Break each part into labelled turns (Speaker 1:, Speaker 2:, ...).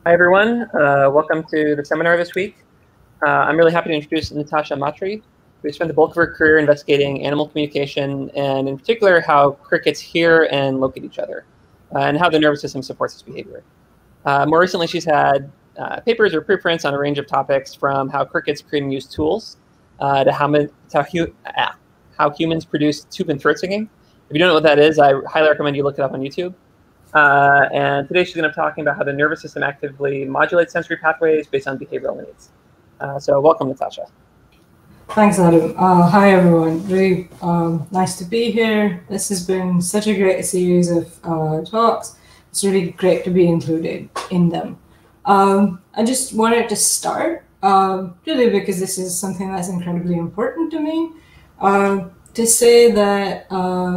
Speaker 1: Hi, everyone. Welcome to the seminar this week. I'm really happy to introduce Natasha Matri, who spent the bulk of her career investigating animal communication, and in particular, how crickets hear and locate each other, and how the nervous system supports this behavior. More recently, she's had papers or preprints on a range of topics, from how crickets create and use tools to how humans produce tube and throat singing. If you don't know what that is, I highly recommend you look it up on YouTube. And today she's going to be talking about how the nervous system actively modulates sensory pathways based on behavioral needs. So welcome, Natasha.
Speaker 2: Thanks, Adam. Hi, everyone. Really nice to be here. This has been such a great series of talks. It's really great to be included in them. I just wanted to start, really because this is something that's incredibly important to me, to say that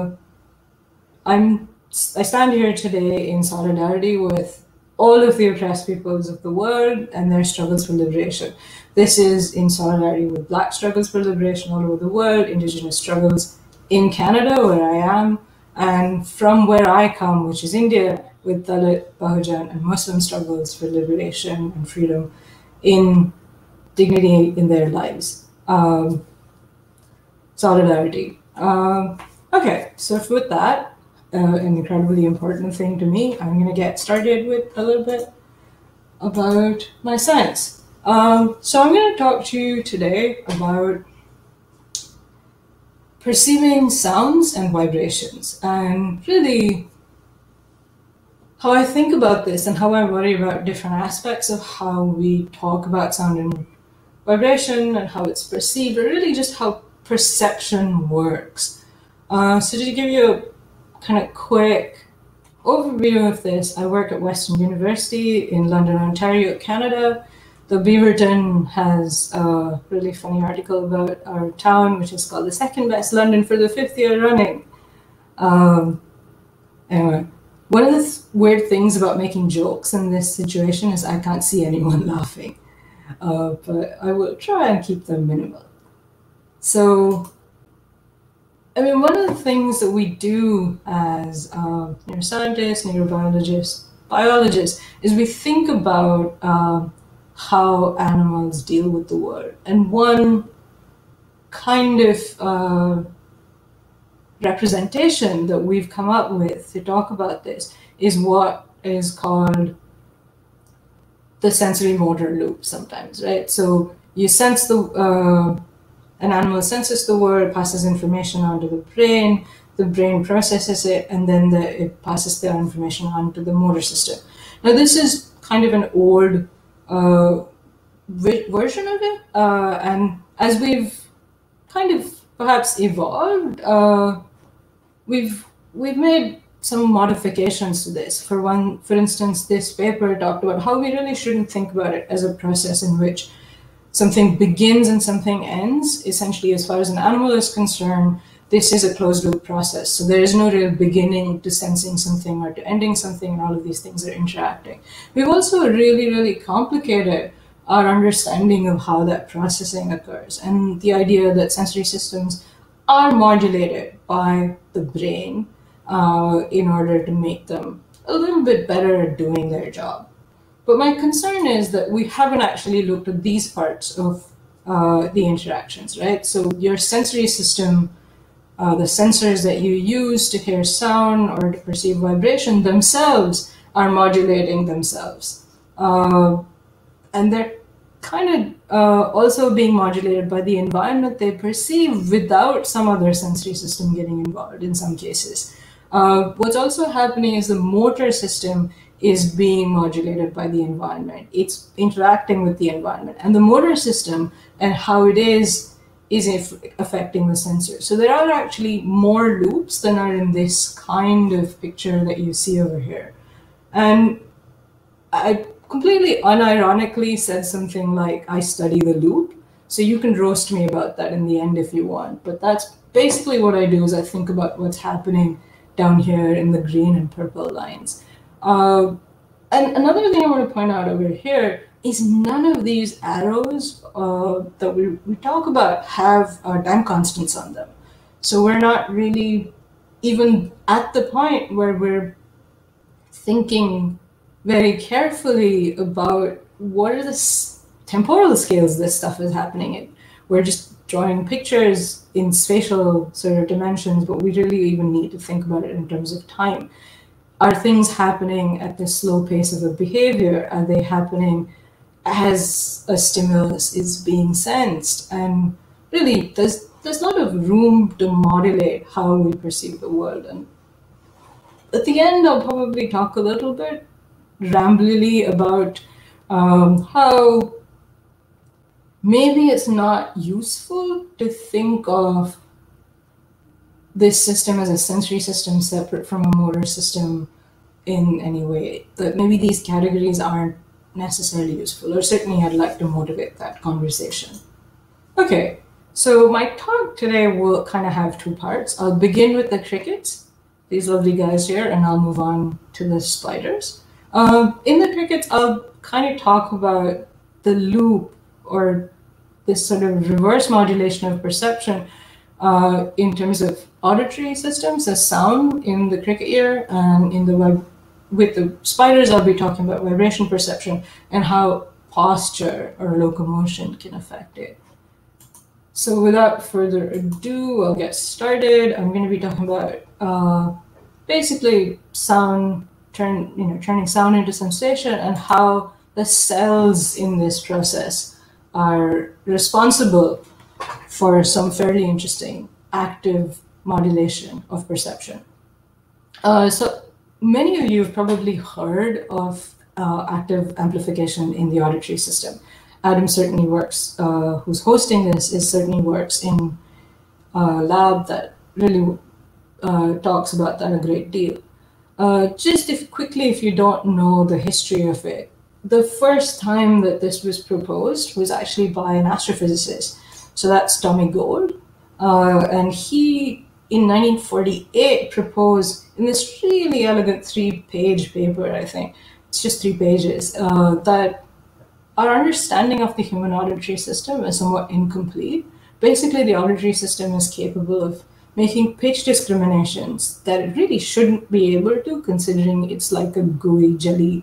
Speaker 2: I stand here today in solidarity with all of the oppressed peoples of the world and their struggles for liberation. This is in solidarity with Black struggles for liberation all over the world, Indigenous struggles in Canada, where I am, and from where I come, which is India, with Dalit, Bahujan, and Muslim struggles for liberation and freedom in dignity in their lives. Solidarity. Okay, so with that, an incredibly important thing to me, I'm going to get started with a little bit about my science. So I'm going to talk to you today about perceiving sounds and vibrations, and really how I think about this and how I worry about different aspects of how we talk about sound and vibration and how it's perceived, or really just how perception works. So to give you a kind of quick overview of this, I work at Western University in London, Ontario, Canada. The Beaverton has a really funny article about our town, which is called the second best London for the 5th year running. Anyway, one of the weird things about making jokes in this situation is I can't see anyone laughing, but I will try and keep them minimal. So, I mean, one of the things that we do as neuroscientists, neurobiologists, biologists, is we think about how animals deal with the world. And one kind of representation that we've come up with to talk about this is what is called the sensory motor loop sometimes, right? So you sense an animal senses the world, passes information on to the brain processes it, and then it passes the information on to the motor system. Now, this is kind of an old version of it, and as we've kind of perhaps evolved, we've made some modifications to this. For instance, this paper talked about how we really shouldn't think about it as a process in which something begins and something ends. Essentially, as far as an animal is concerned, this is a closed loop process. So there is no real beginning to sensing something or to ending something, and all of these things are interacting. We've also really, really complicated our understanding of how that processing occurs, and the idea that sensory systems are modulated by the brain in order to make them a little bit better at doing their job. But my concern is that we haven't actually looked at these parts of the interactions, right? So your sensory system, the sensors that you use to hear sound or to perceive vibration themselves are modulating themselves. And they're kind of also being modulated by the environment they perceive without some other sensory system getting involved in some cases. What's also happening is the motor system is being modulated by the environment. It's interacting with the environment, and the motor system and how it is affecting the sensor. So there are actually more loops than are in this kind of picture that you see over here. And I completely unironically said something like, I study the loop. So you can roast me about that in the end if you want. But that's basically what I do, is I think about what's happening down here in the green and purple lines. And another thing I want to point out over here is none of these arrows that we talk about have time constants on them. So we're not really even at the point where we're thinking very carefully about what are the temporal scales this stuff is happening in. We're just drawing pictures in spatial sort of dimensions, but we really even need to think about it in terms of time. Are things happening at the slow pace of a behavior? Are they happening as a stimulus is being sensed? And really, there's a lot of room to modulate how we perceive the world. And at the end, I'll probably talk a little bit ramblily about how maybe it's not useful to think of this system as a sensory system separate from a motor system in any way. That maybe these categories aren't necessarily useful, or certainly I'd like to motivate that conversation. Okay, so my talk today will kind of have two parts. I'll begin with the crickets, these lovely guys here, and I'll move on to the spiders. In the crickets, I'll kind of talk about the loop, or this sort of reverse modulation of perception in terms of auditory systems, the sound in the cricket ear, and with the spiders, I'll be talking about vibration perception and how posture or locomotion can affect it. So without further ado, I'll get started. I'm going to be talking about basically sound, turning sound into sensation, and how the cells in this process are responsible for some fairly interesting active modulation of perception. So many of you have probably heard of active amplification in the auditory system. Adam certainly works, who's hosting this, certainly works in a lab that really talks about that a great deal. Just quickly, if you don't know the history of it, the first time that this was proposed was actually by an astrophysicist. So that's Tommy Gold. And he, in 1948, proposed in this really elegant 3-page paper, I think, it's just 3 pages, that our understanding of the human auditory system is somewhat incomplete. Basically, the auditory system is capable of making pitch discriminations that it really shouldn't be able to, considering it's like a gooey jelly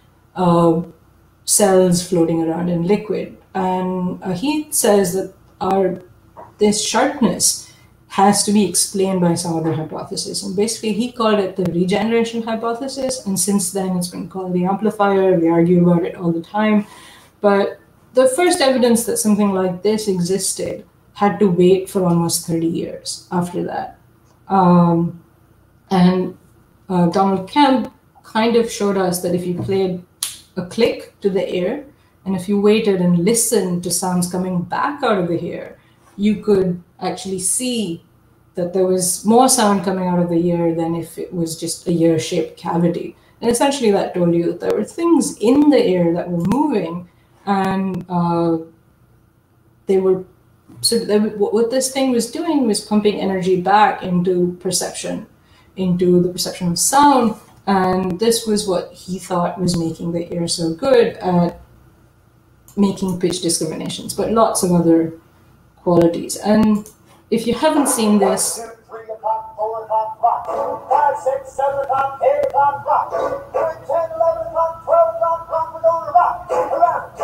Speaker 2: cells floating around in liquid. And he says that this sharpness has to be explained by some other hypothesis. And basically, he called it the regeneration hypothesis. And since then, it's been called the amplifier. We argue about it all the time. But the first evidence that something like this existed had to wait for almost 30 years after that. Donald Kemp kind of showed us that if you played a click to the ear, and if you waited and listened to sounds coming back out of the ear, you could actually see that there was more sound coming out of the ear than if it was just a ear-shaped cavity. And essentially that told you that there were things in the ear that were moving, and what this thing was doing was pumping energy back into perception, into the perception of sound. And this was what he thought was making the ear so good at making pitch discriminations, but lots of other qualities. And if you haven't seen this,
Speaker 3: 3 o'clock, 4 o'clock, 5, 6, 7 o'clock, 8 o'clock, 9, 10, 11 o'clock, 12 o'clock, we're going to rock. Around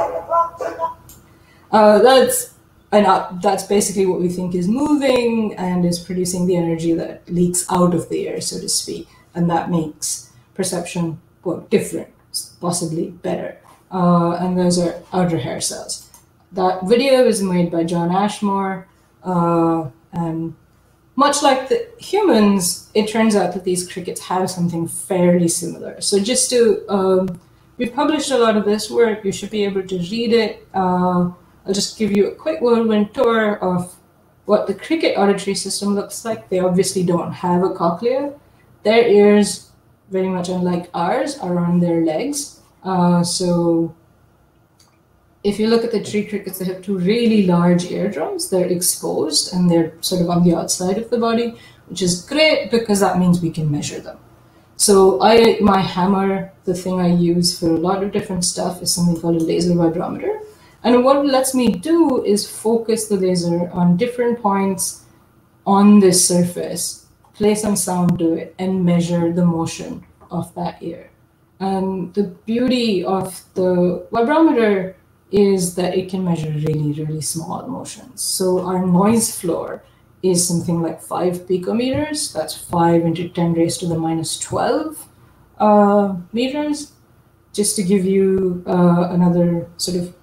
Speaker 3: 10 o'clock,
Speaker 2: that's basically what we think is moving and is producing the energy that leaks out of the ear, so to speak. And that makes perception, well, different, possibly better. And those are outer hair cells. That video is made by John Ashmore, and much like the humans, it turns out that these crickets have something fairly similar. So just to, we've published a lot of this work, you should be able to read it. I'll just give you a quick whirlwind tour of what the cricket auditory system looks like. They obviously don't have a cochlea. Their ears, very much unlike ours, are on their legs. So if you look at the tree crickets, they have 2 really large eardrums. They're exposed and they're sort of on the outside of the body, which is great because that means we can measure them. So my hammer, the thing I use for a lot of different stuff, is something called a laser vibrometer. And what it lets me do is focus the laser on different points on this surface, play some sound to it, and measure the motion of that ear. And the beauty of the vibrometer is that it can measure really, really small motions. So our noise floor is something like 5 picometers. That's 5 into 10 raised to the minus 12 meters. Just to give you another sort of,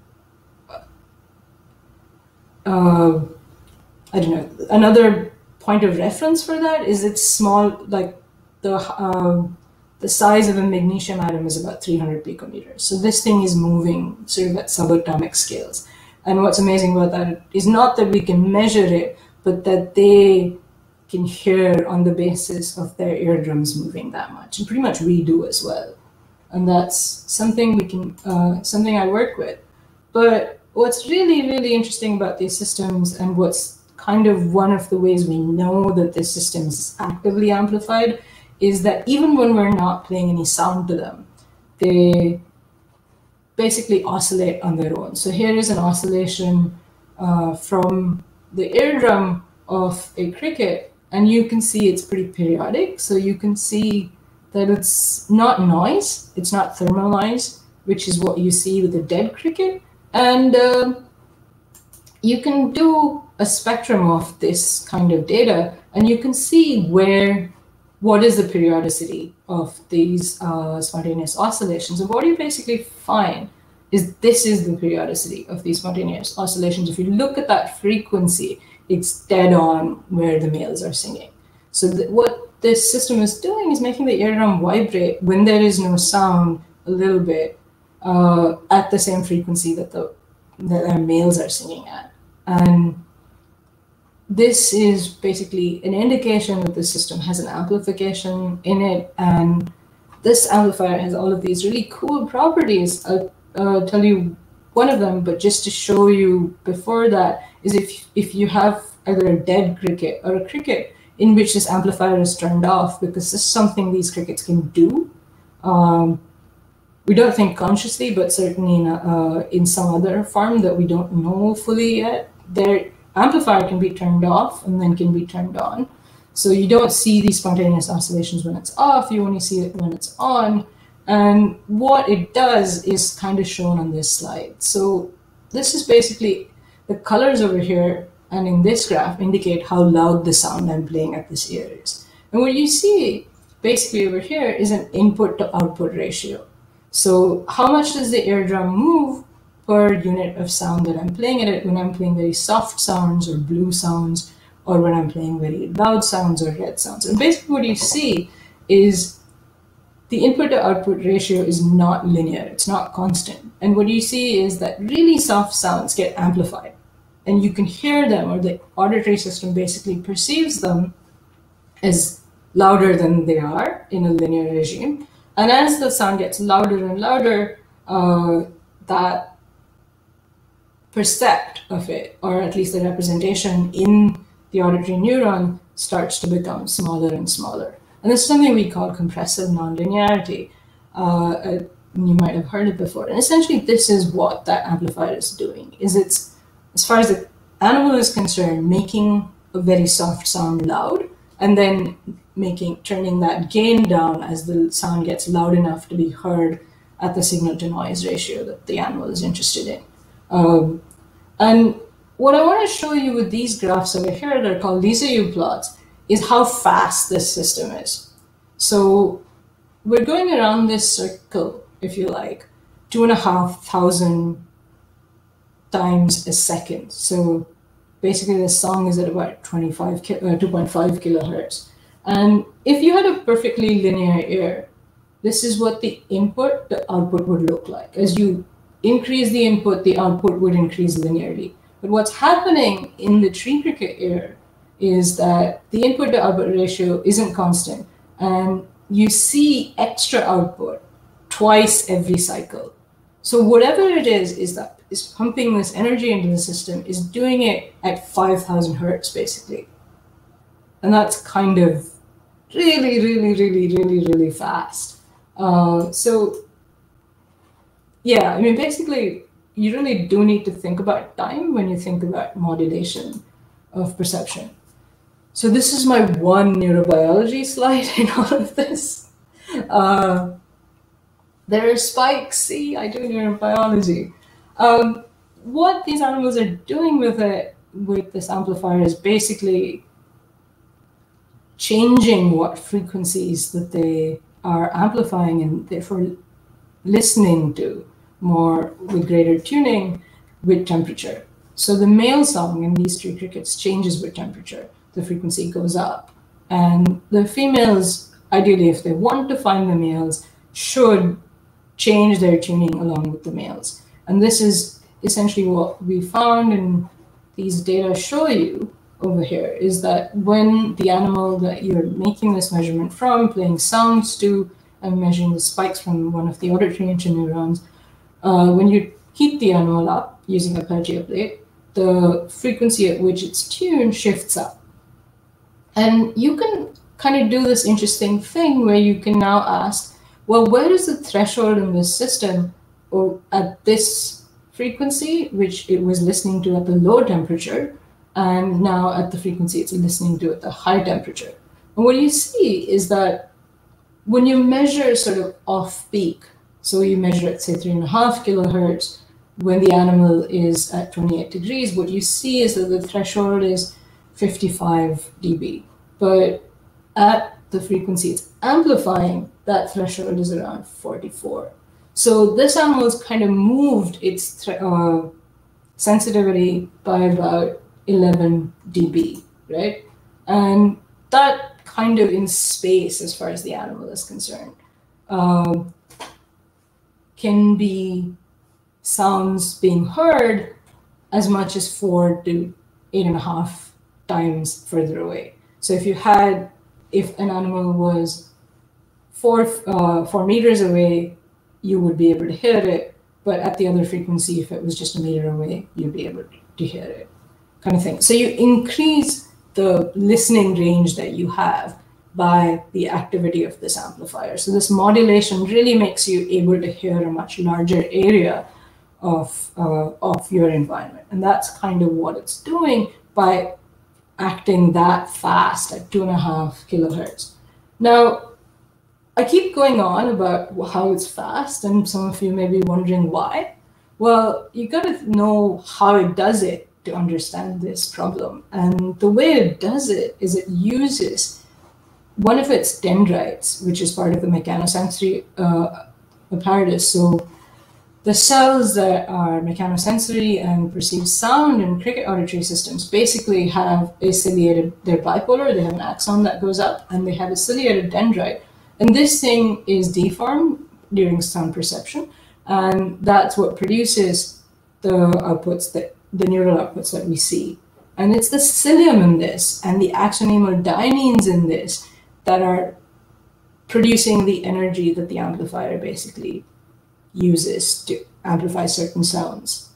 Speaker 2: I don't know, another point of reference for that is it's small, like the size of a magnesium atom is about 300 picometers. So this thing is moving sort of at subatomic scales. And what's amazing about that is not that we can measure it, but that they can hear on the basis of their eardrums moving that much. And pretty much we do as well. And that's something we can, something I work with. But what's really, really interesting about these systems, and what's kind of one of the ways we know that this system is actively amplified, is that even when we're not playing any sound to them, they basically oscillate on their own. So here is an oscillation from the eardrum of a cricket, and you can see it's pretty periodic. So you can see that it's not noise, it's not thermal noise, which is what you see with a dead cricket. And you can do a spectrum of this kind of data, and you can see what is the periodicity of these spontaneous oscillations. And what you basically find is this is the periodicity of these spontaneous oscillations. If you look at that frequency, it's dead on where the males are singing. So what this system is doing is making the eardrum vibrate when there is no sound a little bit at the same frequency that our males are singing at. And this is basically an indication that the system has an amplification in it. And this amplifier has all of these really cool properties. I'll tell you one of them, but just to show you before that is if you have either a dead cricket or a cricket in which this amplifier is turned off, because this is something these crickets can do. We don't think consciously, but certainly in some other form that we don't know fully yet, their amplifier can be turned off and then can be turned on. So you don't see these spontaneous oscillations when it's off, you only see it when it's on. And what it does is kind of shown on this slide. So this is basically the colors over here and in this graph indicate how loud the sound I'm playing at this ear is. And what you see basically over here is an input to output ratio. So how much does the eardrum move per unit of sound that I'm playing at it when I'm playing very soft sounds or blue sounds, or when I'm playing very loud sounds or red sounds. And basically what you see is the input to output ratio is not linear, it's not constant. And what you see is that really soft sounds get amplified and you can hear them, or the auditory system basically perceives them as louder than they are in a linear regime. And as the sound gets louder and louder, that percept of it, or at least the representation in the auditory neuron, starts to become smaller and smaller. And this is something we call compressive nonlinearity. You might have heard it before. And essentially, this is what that amplifier is doing. It's, as far as the animal is concerned, making a very soft sound loud, and then turning that gain down as the sound gets loud enough to be heard at the signal to noise ratio that the animal is interested in. And what I want to show you with these graphs over here, they're called Lissajous plots, is how fast this system is. So we're going around this circle, if you like, 2,500 times a second. So basically the song is at about 2.5 kilohertz. And if you had a perfectly linear ear, this is what the input to output would look like. As you increase the input, the output would increase linearly. But what's happening in the tree cricket ear is that the input to output ratio isn't constant, and you see extra output twice every cycle. So whatever it is that is pumping this energy into the system is doing it at 5,000 hertz, basically. And that's kind of really fast. So yeah, I mean, basically, you really do need to think about time when you think about modulation of perception. So this is my one neurobiology slide in all of this. There are spikes. See, I do neurobiology. What these animals are doing with it, with this amplifier, is basically changing what frequencies that they are amplifying and therefore listening to more with greater tuning with temperature. So the male song in these tree crickets changes with temperature. The frequency goes up. And the females, ideally, if they want to find the males, should change their tuning along with the males. And this is essentially what we found, and these data show you over here, is that when the animal that you're making this measurement from, playing sounds to, and measuring the spikes from one of the auditory interneurons, when you heat the animal up using a Peltier plate, the frequency at which it's tuned shifts up. And you can kind of do this interesting thing where you can now ask, well, where is the threshold in this system, or at this frequency, which it was listening to at the low temperature, and now at the frequency it's listening to at the high temperature. And what you see is that when you measure sort of off peak, so you measure at say 3.5 kilohertz, when the animal is at 28 degrees, what you see is that the threshold is 55 dB. But at the frequency it's amplifying, that threshold is around 44. So this animal has kind of moved its sensitivity by about 11 dB, right? And that kind of in space, as far as the animal is concerned, can be sounds being heard as much as 4 to 8.5 times further away. So if an animal was 4 meters away, you would be able to hear it, but at the other frequency, if it was just a meter away, you'd be able to hear it, kind of thing. So you increase the listening range that you have by the activity of this amplifier. So this modulation really makes you able to hear a much larger area of your environment. And that's kind of what it's doing by acting that fast at 2.5 kilohertz. Now, I keep going on about how it's fast, and some of you may be wondering why. Well, you got to know how it does it to understand this problem. And the way it does it is it uses one of its dendrites, which is part of the mechanosensory apparatus. So the cells that are mechanosensory and perceive sound in cricket auditory systems basically have a ciliated, they're bipolar, they have an axon that goes up, and they have a ciliated dendrite. And this thing is deformed during sound perception, and that's what produces the outputs, the neural outputs that we see. And it's the cilium in this and the axonemodynines in this that are producing the energy that the amplifier basically uses to amplify certain sounds.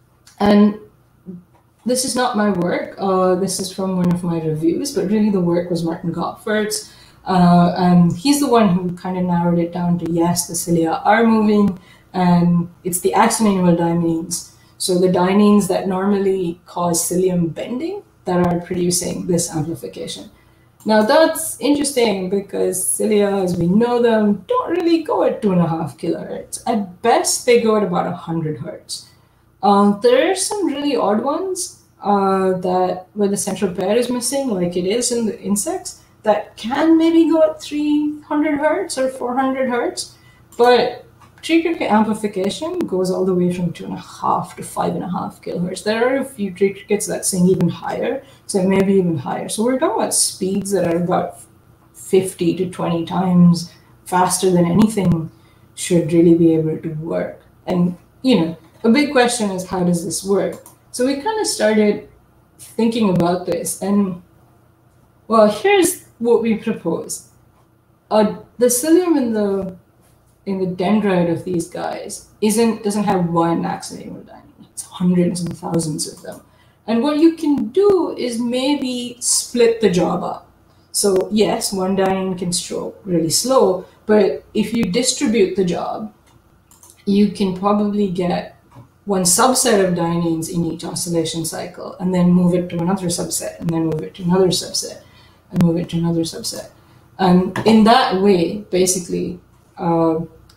Speaker 2: And this is not my work. This is from one of my reviews, but really the work was Martin Kopfert's. And he's the one who kind of narrowed it down to, yes, the cilia are moving, and it's the axonemodynines. So the dyneins that normally cause cilium bending that are producing this amplification. Now that's interesting because cilia, as we know them, don't really go at 2.5 kilohertz. At best, they go at about 100 hertz. There are some really odd ones that where the central pair is missing, like it is in the insects, that can maybe go at 300 hertz or 400 hertz. But tree cricket amplification goes all the way from 2.5 to 5.5 kilohertz. There are a few tree crickets that sing even higher, so maybe even higher. So we're talking about speeds that are about 50 to 20 times faster than anything should really be able to work. And, you know, a big question is, how does this work? So we kind of started thinking about this, and, well, here's what we propose. The cilium in the dendrite of these guys doesn't have one axonemodynine. It's hundreds and thousands of them. And what you can do is maybe split the job up. So yes, one dynein can stroke really slow, but if you distribute the job, you can probably get one subset of dyneins in each oscillation cycle, and then move it to another subset, and then move it to another subset, and move it to another subset. And in that way, basically,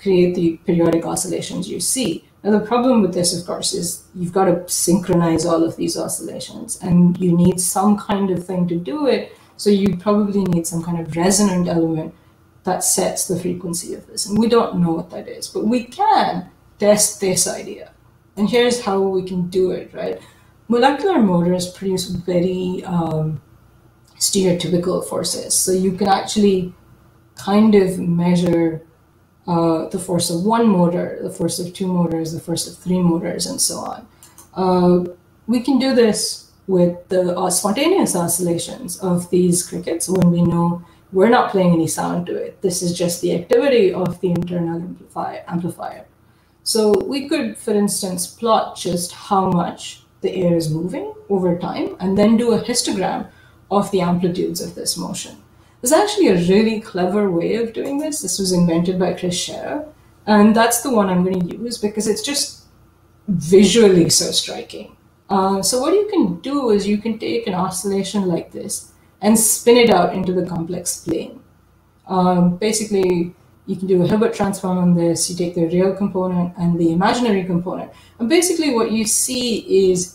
Speaker 2: create the periodic oscillations you see. Now, the problem with this, of course, is you've got to synchronize all of these oscillations, and you need some kind of thing to do it. So you probably need some kind of resonant element that sets the frequency of this. And we don't know what that is, but we can test this idea. And here's how we can do it, right? Molecular motors produce very stereotypical forces. So you can actually kind of measure the force of one motor, the force of two motors, the force of three motors, and so on. We can do this with the spontaneous oscillations of these crickets when we know we're not playing any sound to it. This is just the activity of the internal amplifier. So we could, for instance, plot just how much the air is moving over time and then do a histogram of the amplitudes of this motion. There's actually a really clever way of doing this. This was invented by Chris Scherer, and that's the one I'm going to use because it's just visually so striking. So what you can do is you can take an oscillation like this and spin it out into the complex plane. Basically, you can do a Hilbert transform on this. You take the real component and the imaginary component. And basically what you see is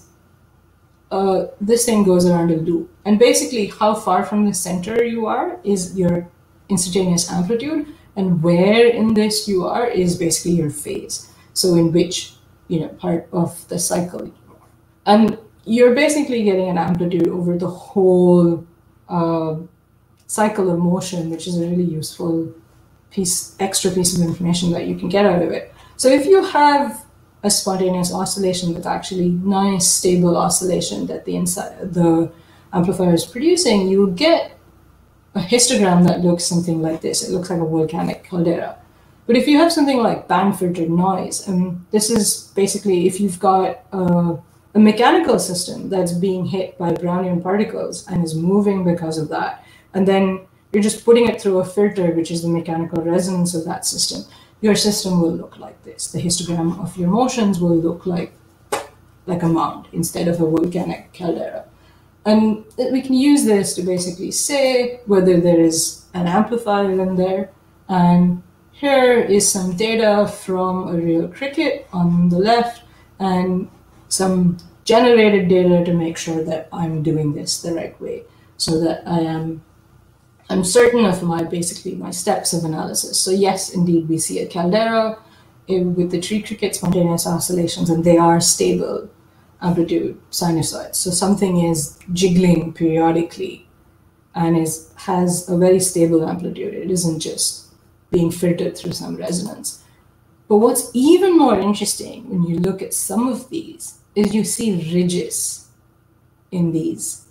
Speaker 2: this thing goes around a loop. And basically how far from the center you are is your instantaneous amplitude, and where in this you are is basically your phase. So in which part of the cycle. And you're basically getting an amplitude over the whole cycle of motion, which is a really useful extra piece of information that you can get out of it. So if you have a spontaneous oscillation with actually nice stable oscillation that the amplifier is producing, you will get a histogram that looks something like this. It looks like a volcanic caldera. But if you have something like band filtered noise, this is basically if you've got a mechanical system that's being hit by Brownian particles and is moving because of that, and then you're just putting it through a filter, which is the mechanical resonance of that system, your system will look like this. The histogram of your motions will look like a mound instead of a volcanic caldera. And we can use this to basically say whether there is an amplifier in there. And here is some data from a real cricket on the left and some generated data to make sure that I'm doing this the right way, so that I'm certain of my steps of analysis. So yes, indeed, we see a caldera with the tree cricket spontaneous oscillations, and they are stable amplitude sinusoids. So something is jiggling periodically and has a very stable amplitude. It isn't just being filtered through some resonance. But what's even more interesting when you look at some of these is you see ridges in these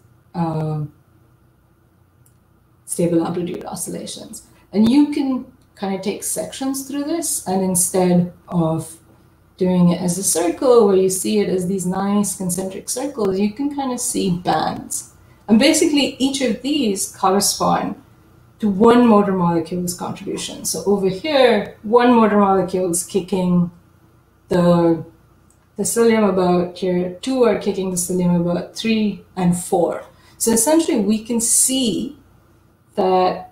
Speaker 2: stable amplitude oscillations. And you can kind of take sections through this, and instead of doing it as a circle where you see it as these nice concentric circles, you can kind of see bands. And basically each of these correspond to one motor molecule's contribution. So over here, one motor molecule is kicking the psyllium about here, two are kicking the psyllium about 3 and 4. So essentially we can see the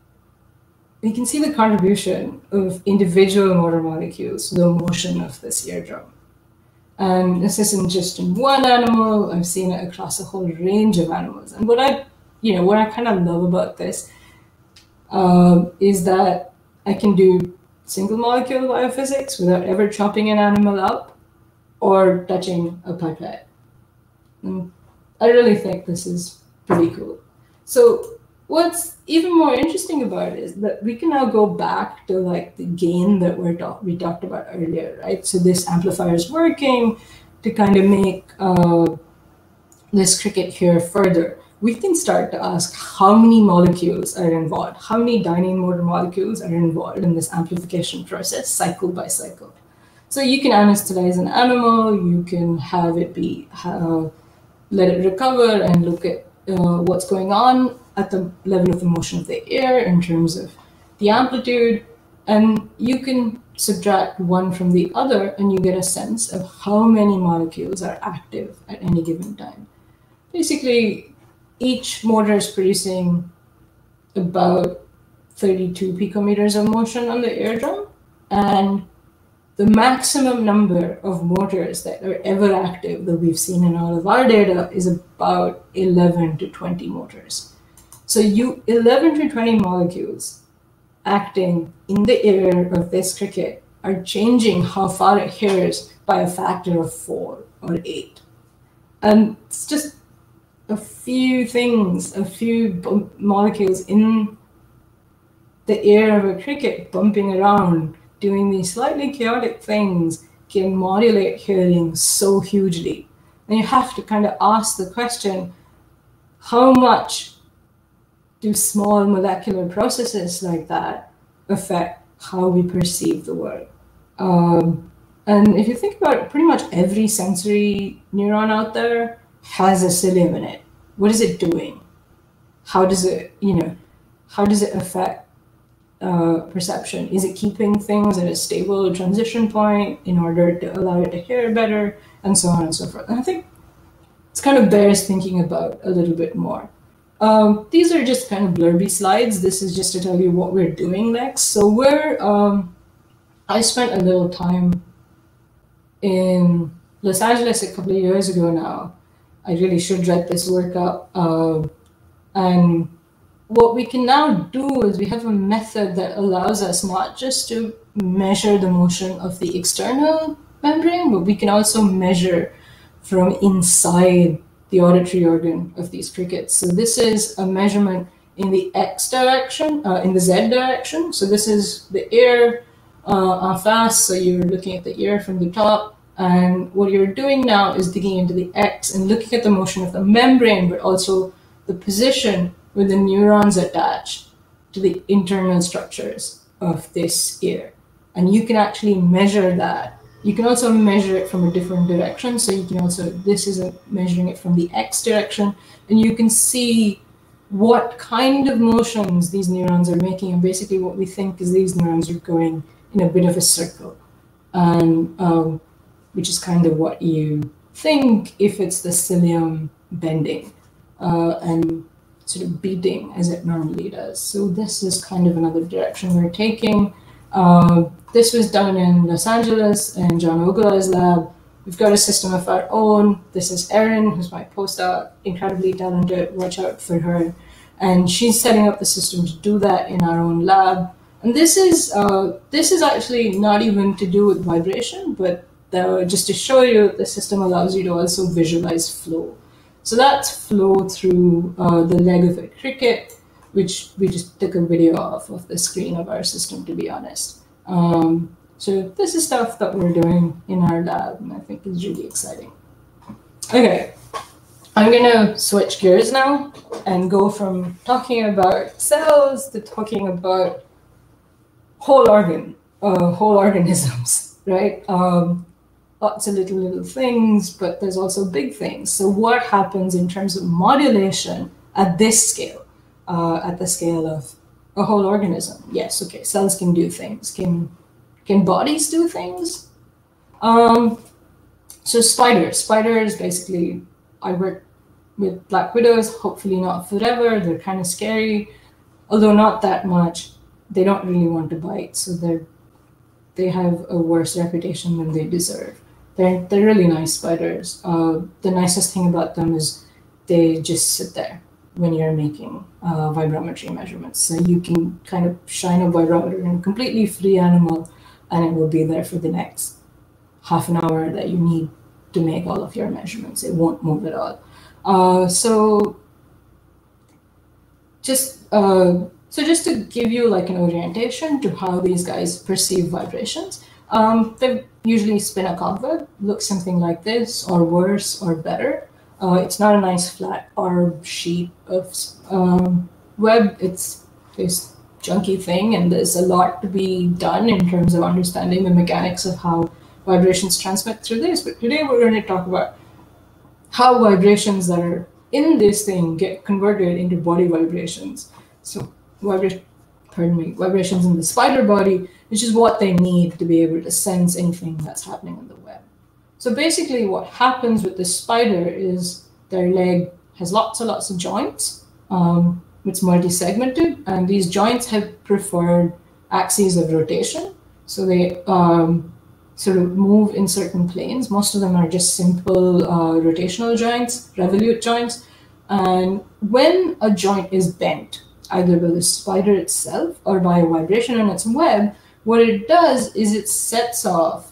Speaker 2: contribution of individual motor molecules to the motion of this eardrum. And this isn't just in one animal, I've seen it across a whole range of animals. And what I kind of love about this is that I can do single molecule biophysics without ever chopping an animal up or touching a pipette. And I really think this is pretty cool. So what's even more interesting about it is that we can now go back to like the gain that we talked about earlier, right? So this amplifier is working to kind of make this cricket here further. We can start to ask how many molecules are involved, how many dynein motor molecules are involved in this amplification process, cycle by cycle. So you can anesthetize an animal, you can have it let it recover and look at what's going on at the level of the motion of the air in terms of the amplitude, and you can subtract one from the other and you get a sense of how many molecules are active at any given time. Basically, each motor is producing about 32 picometers of motion on the eardrum, And the maximum number of motors that are ever active that we've seen in all of our data is about 11 to 20 motors. So 11 to 20 molecules acting in the air of this cricket are changing how far it hears by a factor of 4 or 8. And it's just a few things, a few molecules in the air of a cricket bumping around, doing these slightly chaotic things, can modulate hearing so hugely. And you have to kind of ask the question, how much do small molecular processes like that affect how we perceive the world? And if you think about it, pretty much every sensory neuron out there has a cilium in it. What is it doing? How does it, how does it affect perception? Is it keeping things at a stable transition point in order to allow it to hear better, and so on and so forth? And I think it's kind of bears thinking about a little bit more. These are just kind of blurby slides. This is just to tell you what we're doing next. So I spent a little time in Los Angeles a couple of years ago now. I really should write this work up. And what we can now do is we have a method that allows us not just to measure the motion of the external membrane, but we can also measure from inside the auditory organ of these crickets. So this is a measurement in the X direction, in the Z direction. So this is the ear en face, so you're looking at the ear from the top. And what you're doing now is digging into the X and looking at the motion of the membrane, but also the position where the neurons attach to the internal structures of this ear. And you can actually measure that. You can also measure it from a different direction. So you can also, this is measuring it from the X direction, and you can see what kind of motions these neurons are making. And basically what we think is these neurons are going in a bit of a circle. And which is kind of what you think if it's the cilium bending and sort of beating as it normally does. So this is kind of another direction we're taking. This was done in Los Angeles in John Ogulai's lab. We've got a system of our own. This is Erin, who's my postdoc, incredibly talented, watch out for her. And she's setting up the system to do that in our own lab. And this is actually not even to do with vibration, but just to show you, the system allows you to also visualize flow. So that's flow through the leg of a cricket, which we just took a video of the screen of our system, to be honest. So this is stuff that we're doing in our lab, and I think is really exciting. Okay, I'm gonna switch gears now and go from talking about cells to talking about whole organisms, right? Lots of little things, but there's also big things. So what happens in terms of modulation at this scale, at the scale of a whole organism? Yes, okay, cells can do things. Can bodies do things? So spiders basically, I work with black widows, hopefully not forever. They're kind of scary, although not that much. They don't really want to bite, so they have a worse reputation than they deserve. They're really nice spiders. The nicest thing about them is they just sit there when you're making vibrometry measurements. So you can kind of shine a vibrometer in a completely free animal, and it will be there for the next half an hour that you need to make all of your measurements. It won't move at all. So just to give you like an orientation to how these guys perceive vibrations, they usually spin a cobweb, looks something like this, or worse, or better. It's not a nice flat arb sheet of web. It's this junky thing, and there's a lot to be done in terms of understanding the mechanics of how vibrations transmit through this. But today we're going to talk about how vibrations that are in this thing get converted into body vibrations. So vibrations in the spider body, which is what they need to be able to sense anything that's happening on the web. So basically what happens with the spider is their leg has lots and lots of joints. It's multi-segmented, and these joints have preferred axes of rotation. So they sort of move in certain planes. Most of them are just simple rotational joints, revolute joints. And when a joint is bent, either by the spider itself or by a vibration on its web, what it does is it sets off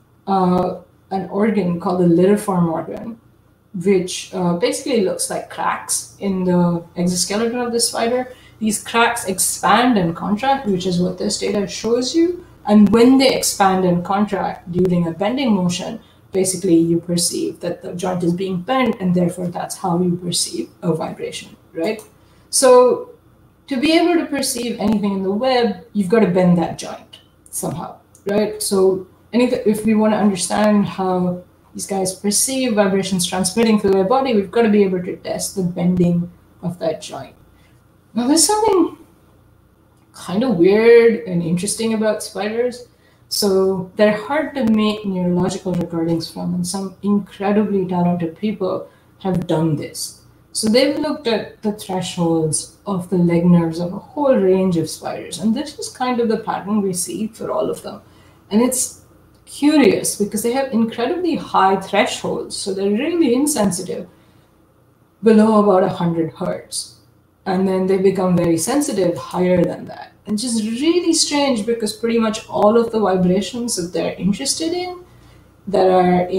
Speaker 2: an organ called the lyriform organ, which basically looks like cracks in the exoskeleton of the spider. These cracks expand and contract, which is what this data shows you. And when they expand and contract during a bending motion, basically you perceive that the joint is being bent, and therefore that's how you perceive a vibration, right? So to be able to perceive anything in the web, you've got to bend that joint somehow, right? So if we want to understand how these guys perceive vibrations transmitting through their body, we've got to be able to test the bending of that joint. Now, there's something kind of weird and interesting about spiders. So they're hard to make neurological recordings from, and some incredibly talented people have done this. So they've looked at the thresholds of the leg nerves of a whole range of spiders, and this is kind of the pattern we see for all of them. And it's curious because they have incredibly high thresholds, so they're really insensitive below about 100 hertz. And then they become very sensitive higher than that. And just really strange because pretty much all of the vibrations that they're interested in that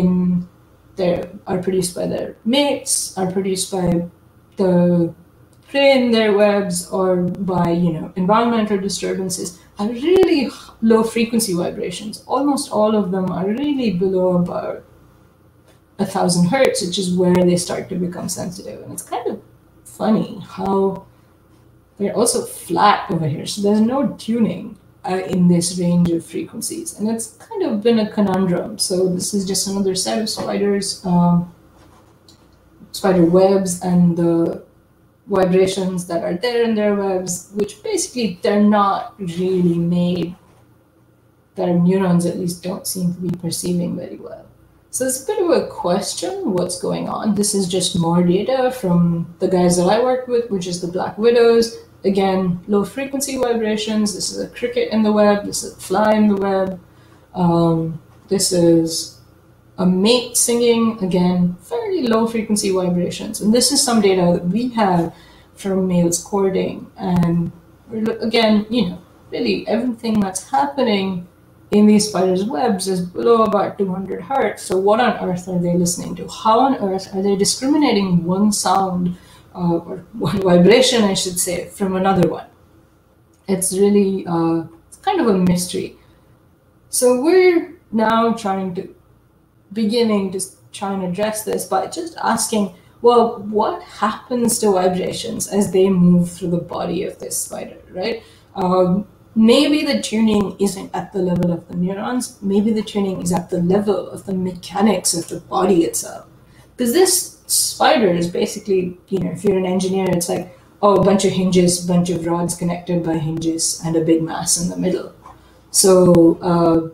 Speaker 2: are produced by their mates, are produced by the prey in their webs, or by environmental disturbances, are really low frequency vibrations. Almost all of them are really below about 1,000 hertz, which is where they start to become sensitive. And it's kind of funny how they're also flat over here. So there's no tuning in this range of frequencies. And it's kind of been a conundrum. So this is just another set of spiders, spider webs, and the vibrations that are there in their webs, which basically they're not really made. Their neurons at least don't seem to be perceiving very well. So it's a bit of a question what's going on. This is just more data from the guys that I worked with, which is the black widows. Again, low frequency vibrations. This is a cricket in the web. This is a fly in the web. This is a mate singing. Again, very low frequency vibrations. And this is some data that we have from males courting. And again, really everything that's happening in these spiders' webs is below about 200 hertz. So what on earth are they listening to? How on earth are they discriminating one sound or one vibration, I should say, from another one? It's really it's kind of a mystery. So we're now beginning to try and address this by just asking, well, what happens to vibrations as they move through the body of this spider, right? Maybe the tuning isn't at the level of the neurons. Maybe the tuning is at the level of the mechanics of the body itself. Because this spider is basically, if you're an engineer, it's like, oh, a bunch of hinges, bunch of rods connected by hinges, and a big mass in the middle. So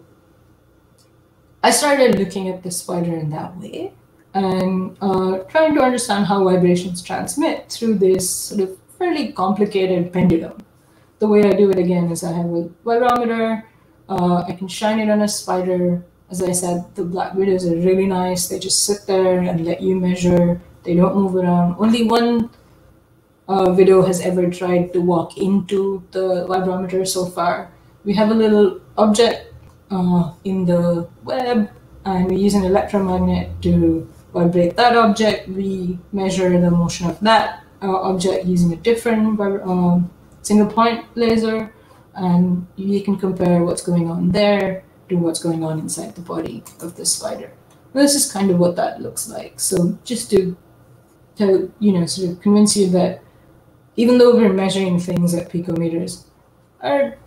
Speaker 2: I started looking at the spider in that way and trying to understand how vibrations transmit through this sort of fairly complicated pendulum. The way I do it again is I have a vibrometer. I can shine it on a spider. As I said, the black widows are really nice. They just sit there and let you measure. They don't move around. Only one widow has ever tried to walk into the vibrometer so far. We have a little object in the web, and we use an electromagnet to vibrate that object. We measure the motion of that object using a different single point laser, and you can compare what's going on there to what's going on inside the body of the spider. This is kind of what that looks like. So just to sort of convince you that even though we're measuring things at picometers, our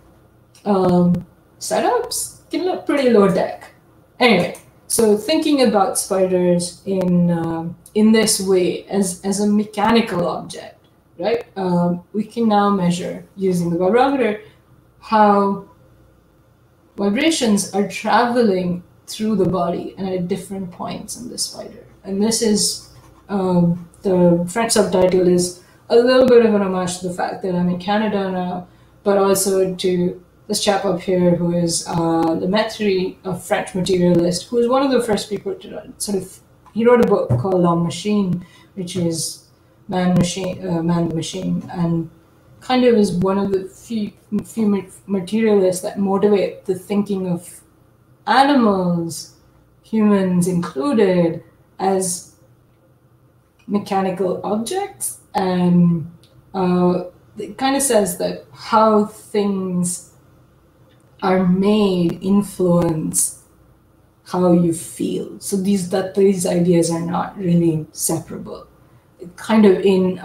Speaker 2: setups can look pretty low tech. Anyway, so thinking about spiders in this way as a mechanical object, right? We can now measure using the vibrometer how vibrations are traveling through the body and at different points in the spider. And this is, the French subtitle is a little bit of an homage to the fact that I'm in Canada now, but also to this chap up here who is Lemaitre, a French materialist, who was one of the first people to he wrote a book called La Machine, which is Man the Machine, and kind of is one of the few materialists that motivate the thinking of animals, humans included, as mechanical objects. And it kind of says that how things are made influence how you feel. So these ideas are not really separable. Kind of in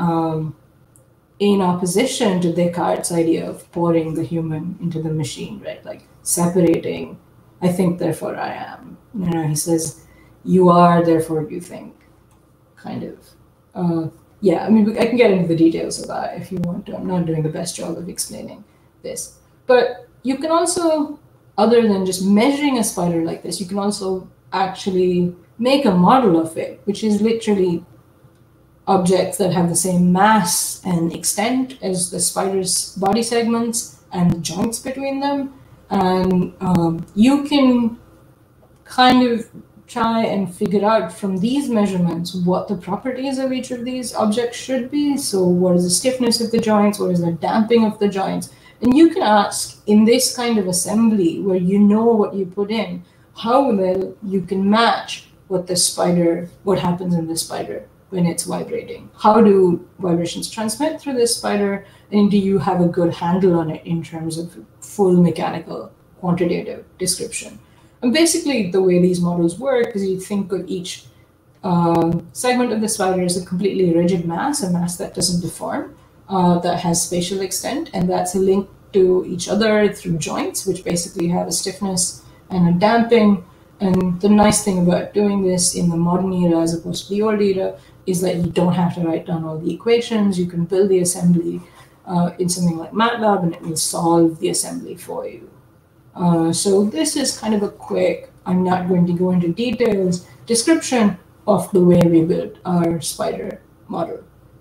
Speaker 2: opposition to Descartes' idea of pouring the human into the machine, right? Like separating, I think, therefore I am. You know, he says, you are, therefore you think, kind of. Yeah, I mean, I can get into the details of that if you want to. I'm not doing the best job of explaining this. But you can also, other than just measuring a spider like this, you can also actually make a model of it, which is literally objects that have the same mass and extent as the spider's body segments and the joints between them. And you can kind of try and figure out from these measurements what the properties of each of these objects should be. So what is the stiffness of the joints? What is the damping of the joints? And you can ask, in this kind of assembly where you know what you put in, how well you can match what happens in the spider when it's vibrating. How do vibrations transmit through this spider? And do you have a good handle on it in terms of full mechanical quantitative description? And basically the way these models work is you think of each segment of the spider as a completely rigid mass, a mass that doesn't deform, that has spatial extent, and that's linked to each other through joints, which basically have a stiffness and a damping. And the nice thing about doing this in the modern era as opposed to the old era is that you don't have to write down all the equations. You can build the assembly in something like MATLAB, and it will solve the assembly for you. So this is kind of a quick, I'm not going to go into details, description of the way we built our spider model.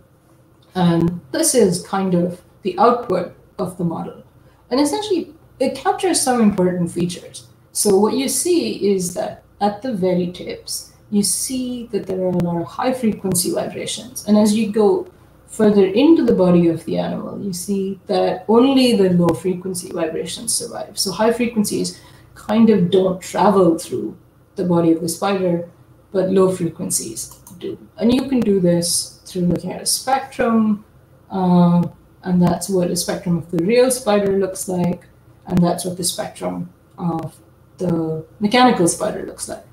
Speaker 2: And this is kind of the output of the model. And essentially, it captures some important features. So what you see is that at the very tips, you see that there are a lot of high-frequency vibrations. And as you go further into the body of the animal, you see that only the low-frequency vibrations survive. So high frequencies kind of don't travel through the body of the spider, but low frequencies do. And you can do this through looking at a spectrum, and that's what a spectrum of the real spider looks like, and that's what the spectrum of the mechanical spider looks like.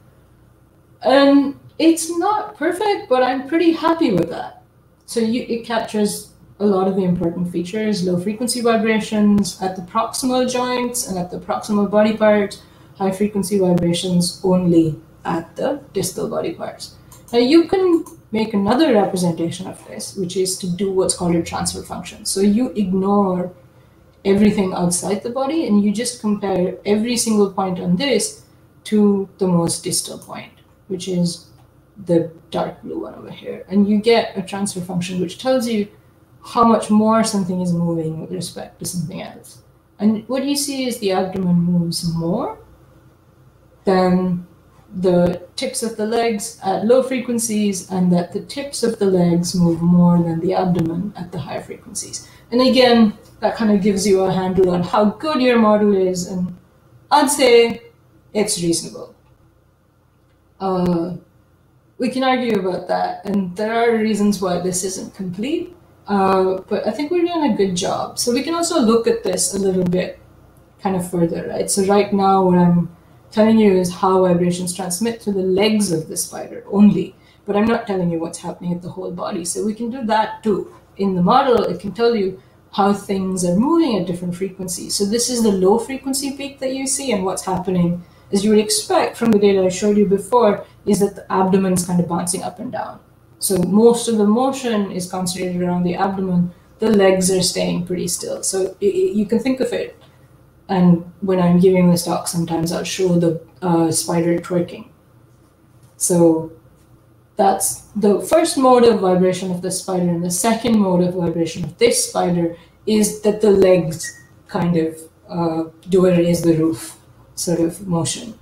Speaker 2: And it's not perfect, but I'm pretty happy with that. So it captures a lot of the important features, low frequency vibrations at the proximal joints and at the proximal body parts, high frequency vibrations only at the distal body parts. Now you can make another representation of this, which is to do what's called a transfer function. So you ignore everything outside the body and you just compare every single point on this to the most distal point, which is the dark blue one over here. And you get a transfer function which tells you how much more something is moving with respect to something else. And what you see is the abdomen moves more than the tips of the legs at low frequencies, and that the tips of the legs move more than the abdomen at the higher frequencies. And again, that kind of gives you a handle on how good your model is, and I'd say it's reasonable. We can argue about that, and there are reasons why this isn't complete, but I think we're doing a good job. So we can also look at this a little bit kind of further, right? So right now what I'm telling you is how vibrations transmit to the legs of the spider only, but I'm not telling you what's happening at the whole body. So we can do that too. In the model, it can tell you how things are moving at different frequencies. So this is the low frequency peak that you see, and what's happening, as you would expect from the data I showed you before, is that the abdomen's kind of bouncing up and down. So most of the motion is concentrated around the abdomen. The legs are staying pretty still. So you can think of it, and when I'm giving this talk, sometimes I'll show the spider twerking. So that's the first mode of vibration of the spider, and the second mode of vibration of this spider is that the legs kind of do a raise the roof sort of motion.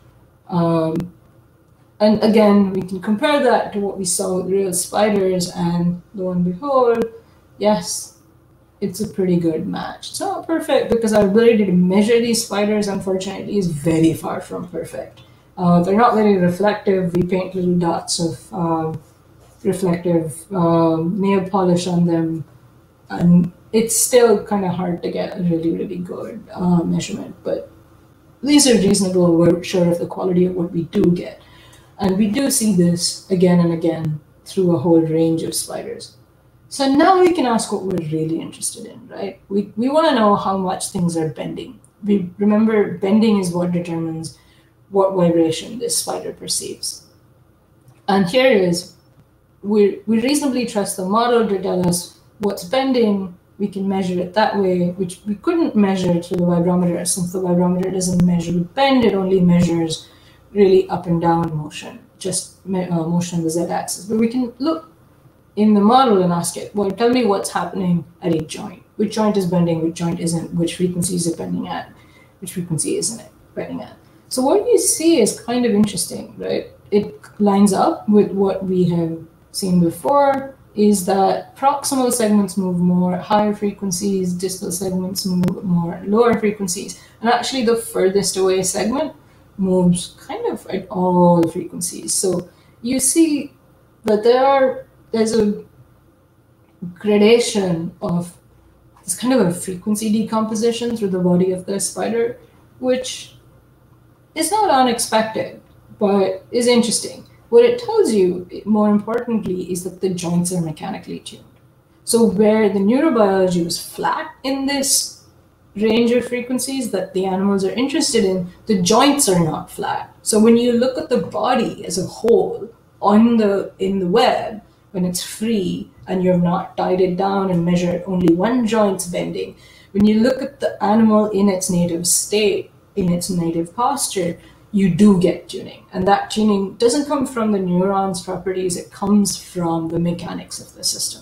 Speaker 2: And again, we can compare that to what we saw with real spiders, and lo and behold, yes, it's a pretty good match. It's not perfect because our ability to measure these spiders, unfortunately, is very far from perfect. They're not very reflective. We paint little dots of reflective nail polish on them, and it's still kind of hard to get a really, really good measurement. But these are reasonable. We're sure of the quality of what we do get. And we do see this again and again through a whole range of spiders. So now we can ask what we're really interested in, right? We want to know how much things are bending. We remember bending is what determines what vibration this spider perceives. And here is, we reasonably trust the model to tell us what's bending. We can measure it that way, which we couldn't measure through the vibrometer, since the vibrometer doesn't measure bend, it only measures really up and down motion, just motion on the z-axis. But we can look in the model and ask it, well, tell me what's happening at each joint. Which joint is bending, which joint isn't, which frequency is it bending at, which frequency isn't it bending at. So what you see is kind of interesting, right? It lines up with what we have seen before, is that proximal segments move more at higher frequencies, distal segments move more at lower frequencies, and actually the furthest away segment moves kind of at all frequencies. So you see that there's a gradation of this kind of a frequency decomposition through the body of the spider, which is not unexpected, but is interesting. What it tells you, more importantly, is that the joints are mechanically tuned. So where the neurobiology was flat in this range of frequencies that the animals are interested in, the joints are not flat. So when you look at the body as a whole in the web, when it's free and you've not tied it down and measured only one joint's bending, when you look at the animal in its native state, in its native posture, you do get tuning. And that tuning doesn't come from the neurons' properties, it comes from the mechanics of the system.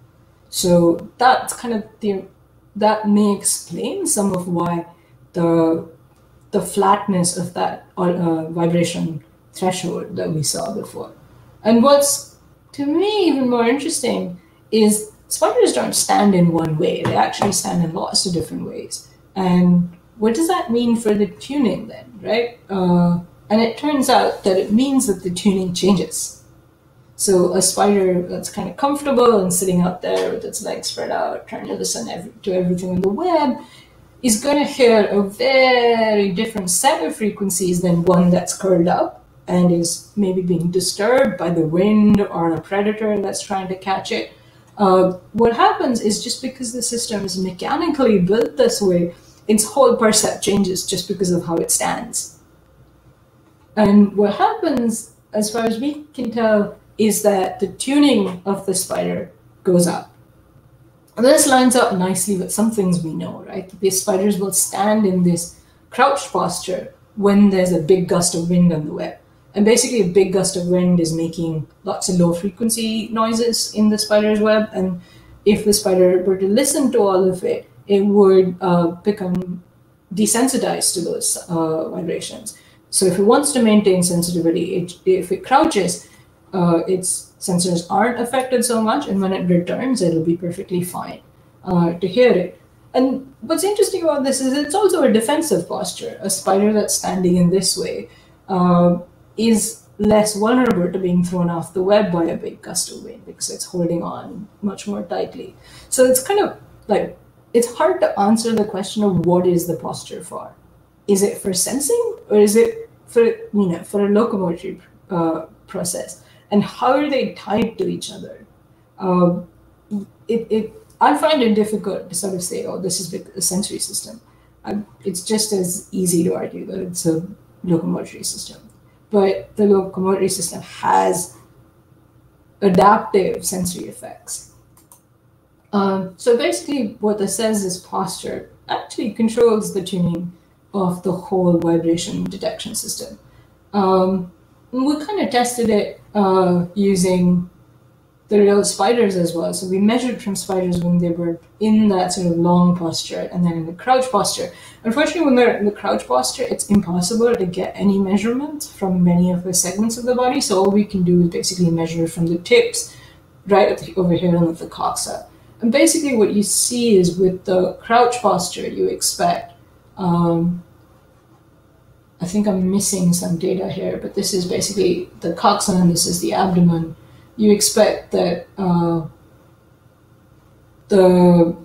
Speaker 2: So that's kind of that may explain some of why the flatness of that vibration threshold that we saw before. And what's, to me, even more interesting is spiders don't stand in one way. They actually stand in lots of different ways. And what does that mean for the tuning then, right? And it turns out that it means that the tuning changes. So a spider that's kind of comfortable and sitting out there with its legs spread out, trying to listen to everything on the web, is going to hear a very different set of frequencies than one that's curled up and is maybe being disturbed by the wind or a predator that's trying to catch it. What happens is, just because the system is mechanically built this way, its whole percept changes just because of how it stands. And what happens, as far as we can tell, is that the tuning of the spider goes up. And this lines up nicely with some things we know, right? The spiders will stand in this crouched posture when there's a big gust of wind on the web. And basically a big gust of wind is making lots of low frequency noises in the spider's web. And if the spider were to listen to all of it, it would become desensitized to those vibrations. So if it wants to maintain sensitivity, if it crouches, its sensors aren't affected so much, and when it returns, it'll be perfectly fine to hear it. And what's interesting about this is it's also a defensive posture. A spider that's standing in this way is less vulnerable to being thrown off the web by a big gust of wind because it's holding on much more tightly. So it's kind of like, it's hard to answer the question of what is the posture for. Is it for sensing, or is it for, for a locomotory process? And how are they tied to each other? I find it difficult to sort of say, oh, this is a sensory system. It's just as easy to argue that it's a locomotory system. But the locomotory system has adaptive sensory effects. So basically what this says is posture actually controls the tuning of the whole vibration detection system. We kind of tested it using the real spiders as well. So we measured from spiders when they were in that sort of long posture and then in the crouch posture. Unfortunately, when they're in the crouch posture, it's impossible to get any measurement from many of the segments of the body. So all we can do is basically measure from the tips right at over here on the coxa. And basically what you see is with the crouch posture, you expect, I think I'm missing some data here, but this is basically the coxa and this is the abdomen. You expect that the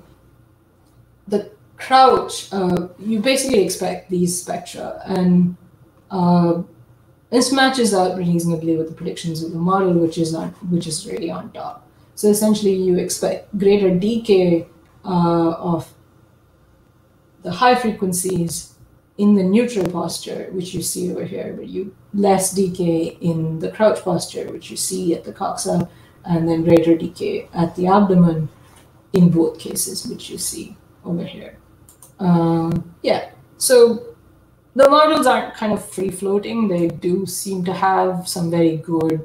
Speaker 2: crouch, you basically expect these spectra, and this matches out reasonably with the predictions of the model, which is really on top. So essentially, you expect greater decay of the high frequencies in the neutral posture, which you see over here, but less decay in the crouch posture, which you see at the coxa, and then greater decay at the abdomen in both cases, which you see over here. Yeah, so the models aren't kind of free-floating. They do seem to have some very good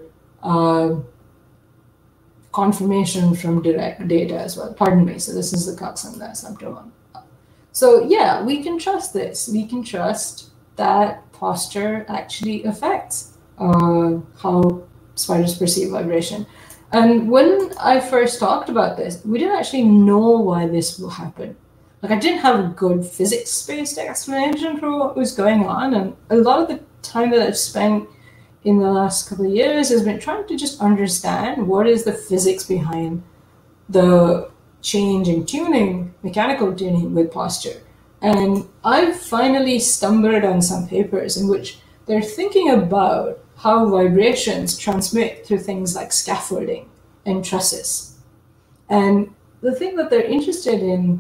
Speaker 2: confirmation from direct data as well. Pardon me, so this is the coxa and that's abdomen. So yeah, we can trust this. We can trust that posture actually affects how spiders perceive vibration. And when I first talked about this, we didn't actually know why this will happen. Like, I didn't have a good physics-based explanation for what was going on, and a lot of the time that I've spent in the last couple of years has been trying to just understand what is the physics behind the change in tuning, mechanical tuning with posture. And I've finally stumbled on some papers in which they're thinking about how vibrations transmit through things like scaffolding and trusses. And the thing that they're interested in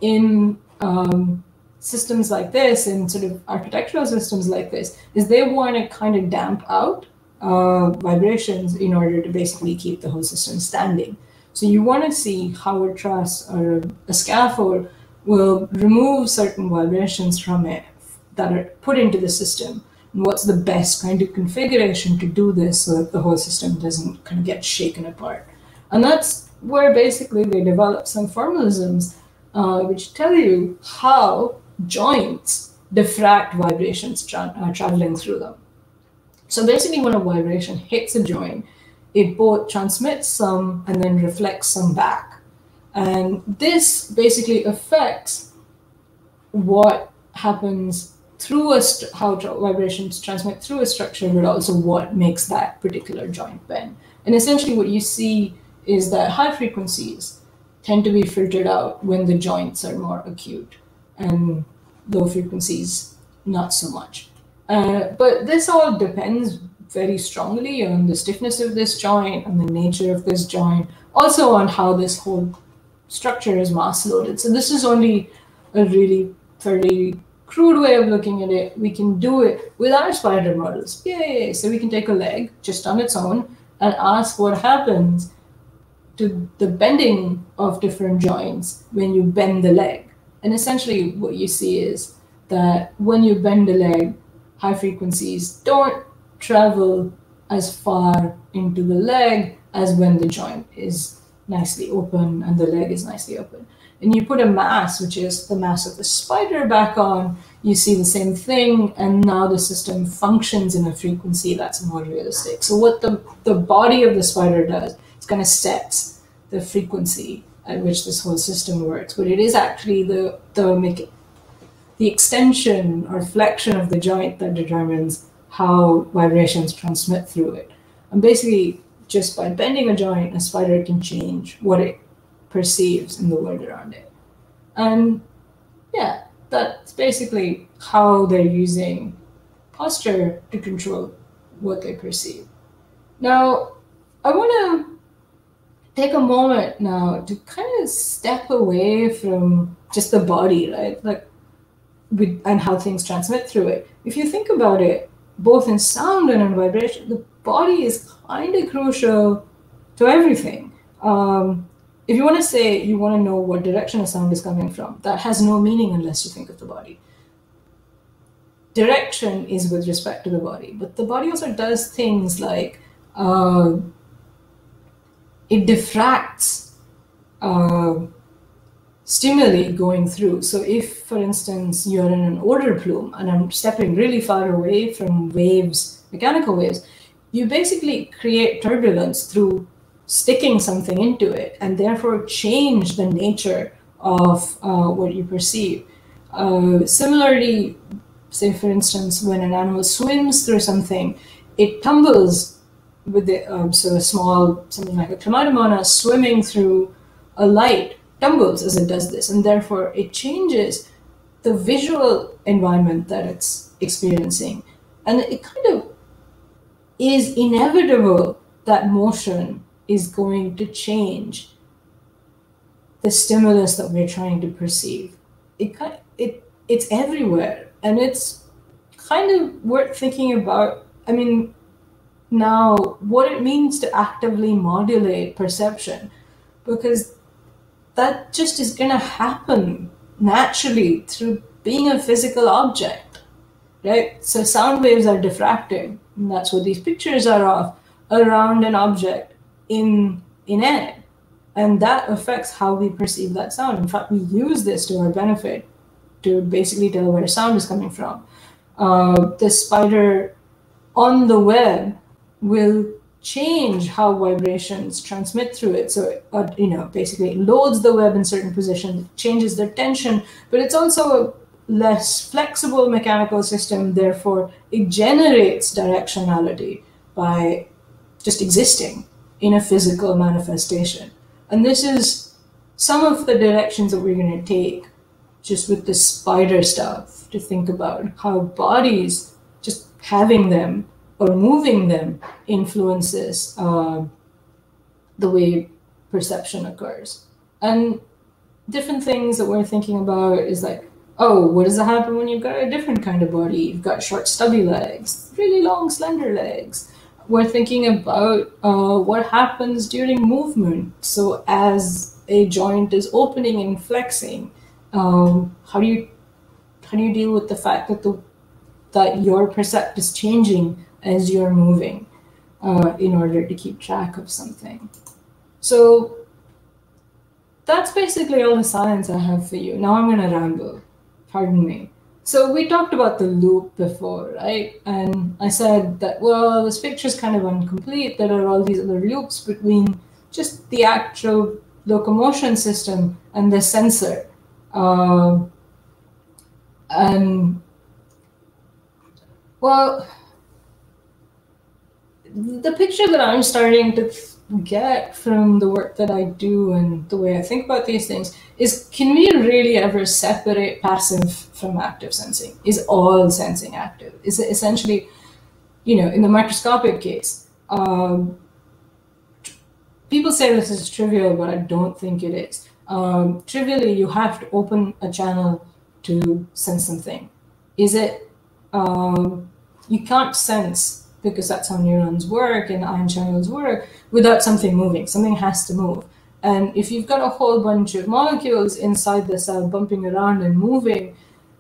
Speaker 2: systems like this and sort of architectural systems like this is they want to kind of damp out vibrations in order to basically keep the whole system standing. So you want to see how a truss or a scaffold will remove certain vibrations from it that are put into the system. And what's the best kind of configuration to do this so that the whole system doesn't kind of get shaken apart. And that's where basically they develop some formalisms which tell you how joints diffract vibrations traveling through them. So basically when a vibration hits a joint, it both transmits some and then reflects some back. And this basically affects what happens through how vibrations transmit through a structure, but also what makes that particular joint bend. And essentially what you see is that high frequencies tend to be filtered out when the joints are more acute, and low frequencies not so much. But this all depends very strongly on the stiffness of this joint, on the nature of this joint, also on how this whole structure is mass loaded. So this is only a really fairly crude way of looking at it. We can do it with our spider models. Yay! So we can take a leg just on its own and ask what happens to the bending of different joints when you bend the leg. And essentially what you see is that when you bend the leg, high frequencies don't travel as far into the leg as when the joint is nicely open and the leg is nicely open. And you put a mass, which is the mass of the spider, back on, you see the same thing, and now the system functions in a frequency that's more realistic. So what the body of the spider does, it's kind of sets the frequency at which this whole system works, but it is actually the extension or flexion of the joint that determines how vibrations transmit through it. And basically, just by bending a joint, a spider can change what it perceives in the world around it. And yeah, that's basically how they're using posture to control what they perceive. Now, I want to take a moment now to kind of step away from just the body, right? And how things transmit through it. If you think about it, both in sound and in vibration, the body is kind of crucial to everything. If you want to say you want to know what direction a sound is coming from, that has no meaning unless you think of the body. Direction is with respect to the body, but the body also does things like it diffracts stimuli going through. So if, for instance, you're in an odor plume and I'm stepping really far away from waves, mechanical waves, you basically create turbulence through sticking something into it and therefore change the nature of what you perceive. Similarly, say for instance, when an animal swims through something, it tumbles with the, so a small, something like a Chlamydomonas swimming through a light tumbles as it does this, and therefore it changes the visual environment that it's experiencing. And it kind of is inevitable that motion is going to change the stimulus that we're trying to perceive. It's everywhere, and it's kind of worth thinking about. I mean, now what it means to actively modulate perception, because that just is going to happen naturally through being a physical object, right? So sound waves are diffracting, and that's what these pictures are of, around an object in air. And that affects how we perceive that sound. In fact, we use this to our benefit to basically tell where sound is coming from. The spider on the web will change how vibrations transmit through it. So, basically it loads the web in certain positions, changes the tension, but it's also a less flexible mechanical system. Therefore, it generates directionality by just existing in a physical manifestation. And this is some of the directions that we're going to take just with the spider stuff, to think about how bodies, just having them or moving them, influences the way perception occurs. And different things that we're thinking about is like, oh, what does happen when you've got a different kind of body? You've got short, stubby legs, really long, slender legs. We're thinking about what happens during movement. So as a joint is opening and flexing, how do you deal with the fact that your percept is changing as you're moving in order to keep track of something? So that's basically all the science I have for you. Now I'm going to ramble. Pardon me. So we talked about the loop before, right? And I said that, well, this picture is kind of incomplete. There are all these other loops between just the actual locomotion system and the sensor. Well, the picture that I'm starting to get from the work that I do and the way I think about these things is, can we really ever separate passive from active sensing? Is all sensing active? Is it essentially, in the microscopic case, people say this is trivial, but I don't think it is. Trivially, you have to open a channel to sense something. Is it, you can't sense, because that's how neurons work and ion channels work, without something moving. Something has to move. And if you've got a whole bunch of molecules inside the cell bumping around and moving,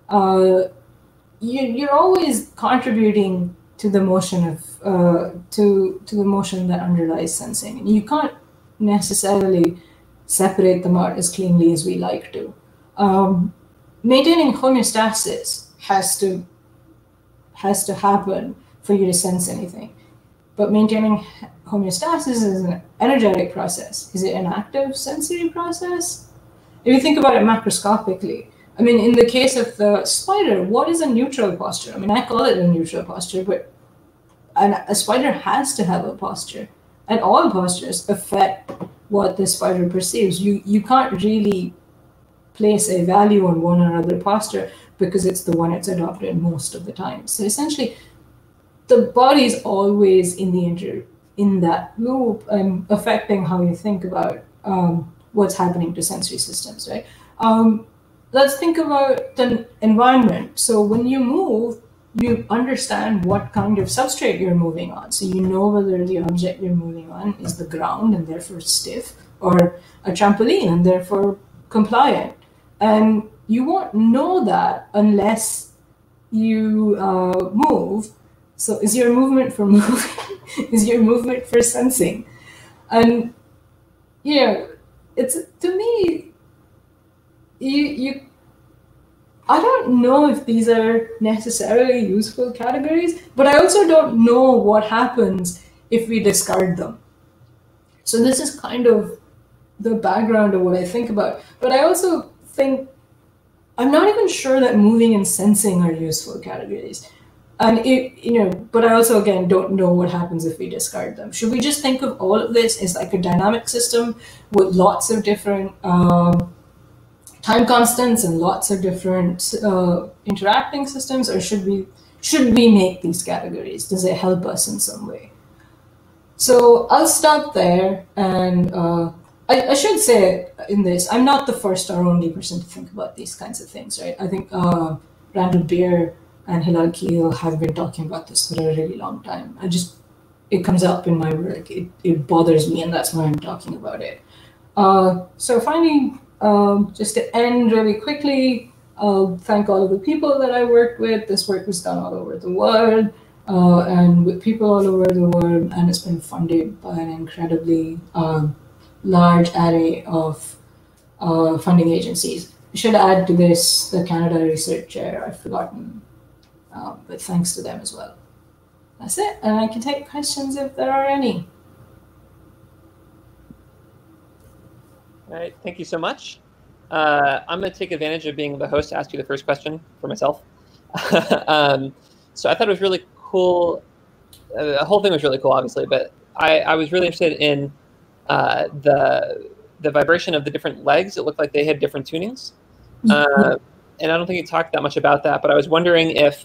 Speaker 2: you're always contributing to the motion of to the motion that underlies sensing. And you can't necessarily separate them out as cleanly as we like to. Maintaining homeostasis has to happen for you to sense anything. But maintaining homeostasis is an energetic process. Is it an active sensory process? If you think about it macroscopically, I mean, in the case of the spider, what is a neutral posture? I mean, I call it a neutral posture, but a spider has to have a posture. And all postures affect what the spider perceives. You can't really place a value on one or other posture because it's the one it's adopted most of the time. So essentially, the body is always in that loop and affecting how you think about what's happening to sensory systems, right? Let's think about the environment. So when you move, you understand what kind of substrate you're moving on. So you know whether the object you're moving on is the ground and therefore stiff, or a trampoline and therefore compliant. And you won't know that unless you move. So is your movement for moving? Is your movement for sensing? And it's, to me, I don't know if these are necessarily useful categories, but I also don't know what happens if we discard them. So this is kind of the background of what I think about. But I also think, I'm not even sure that moving and sensing are useful categories. And but I also, again, don't know what happens if we discard them. Should we just think of all of this as like a dynamic system with lots of different time constants and lots of different interacting systems, or should we make these categories? Does it help us in some way? So I'll stop there, and I should say in this, I'm not the first or only person to think about these kinds of things, right? I think Randall Beer and Hilal Keel have been talking about this for a really long time. It comes up in my work. It bothers me, and that's why I'm talking about it. So finally, just to end really quickly, thank all of the people that I worked with. This work was done all over the world, and with people all over the world, and it's been funded by an incredibly large array of funding agencies. I should add to this the Canada Research Chair. I've forgotten, but thanks to them as well. That's it, and I can take questions if there are any.
Speaker 1: All right, thank you so much. I'm going to take advantage of being the host to ask you the first question for myself. So I thought it was really cool. The whole thing was really cool, obviously, but I was really interested in the vibration of the different legs. It looked like they had different tunings. And I don't think you talked that much about that, but I was wondering if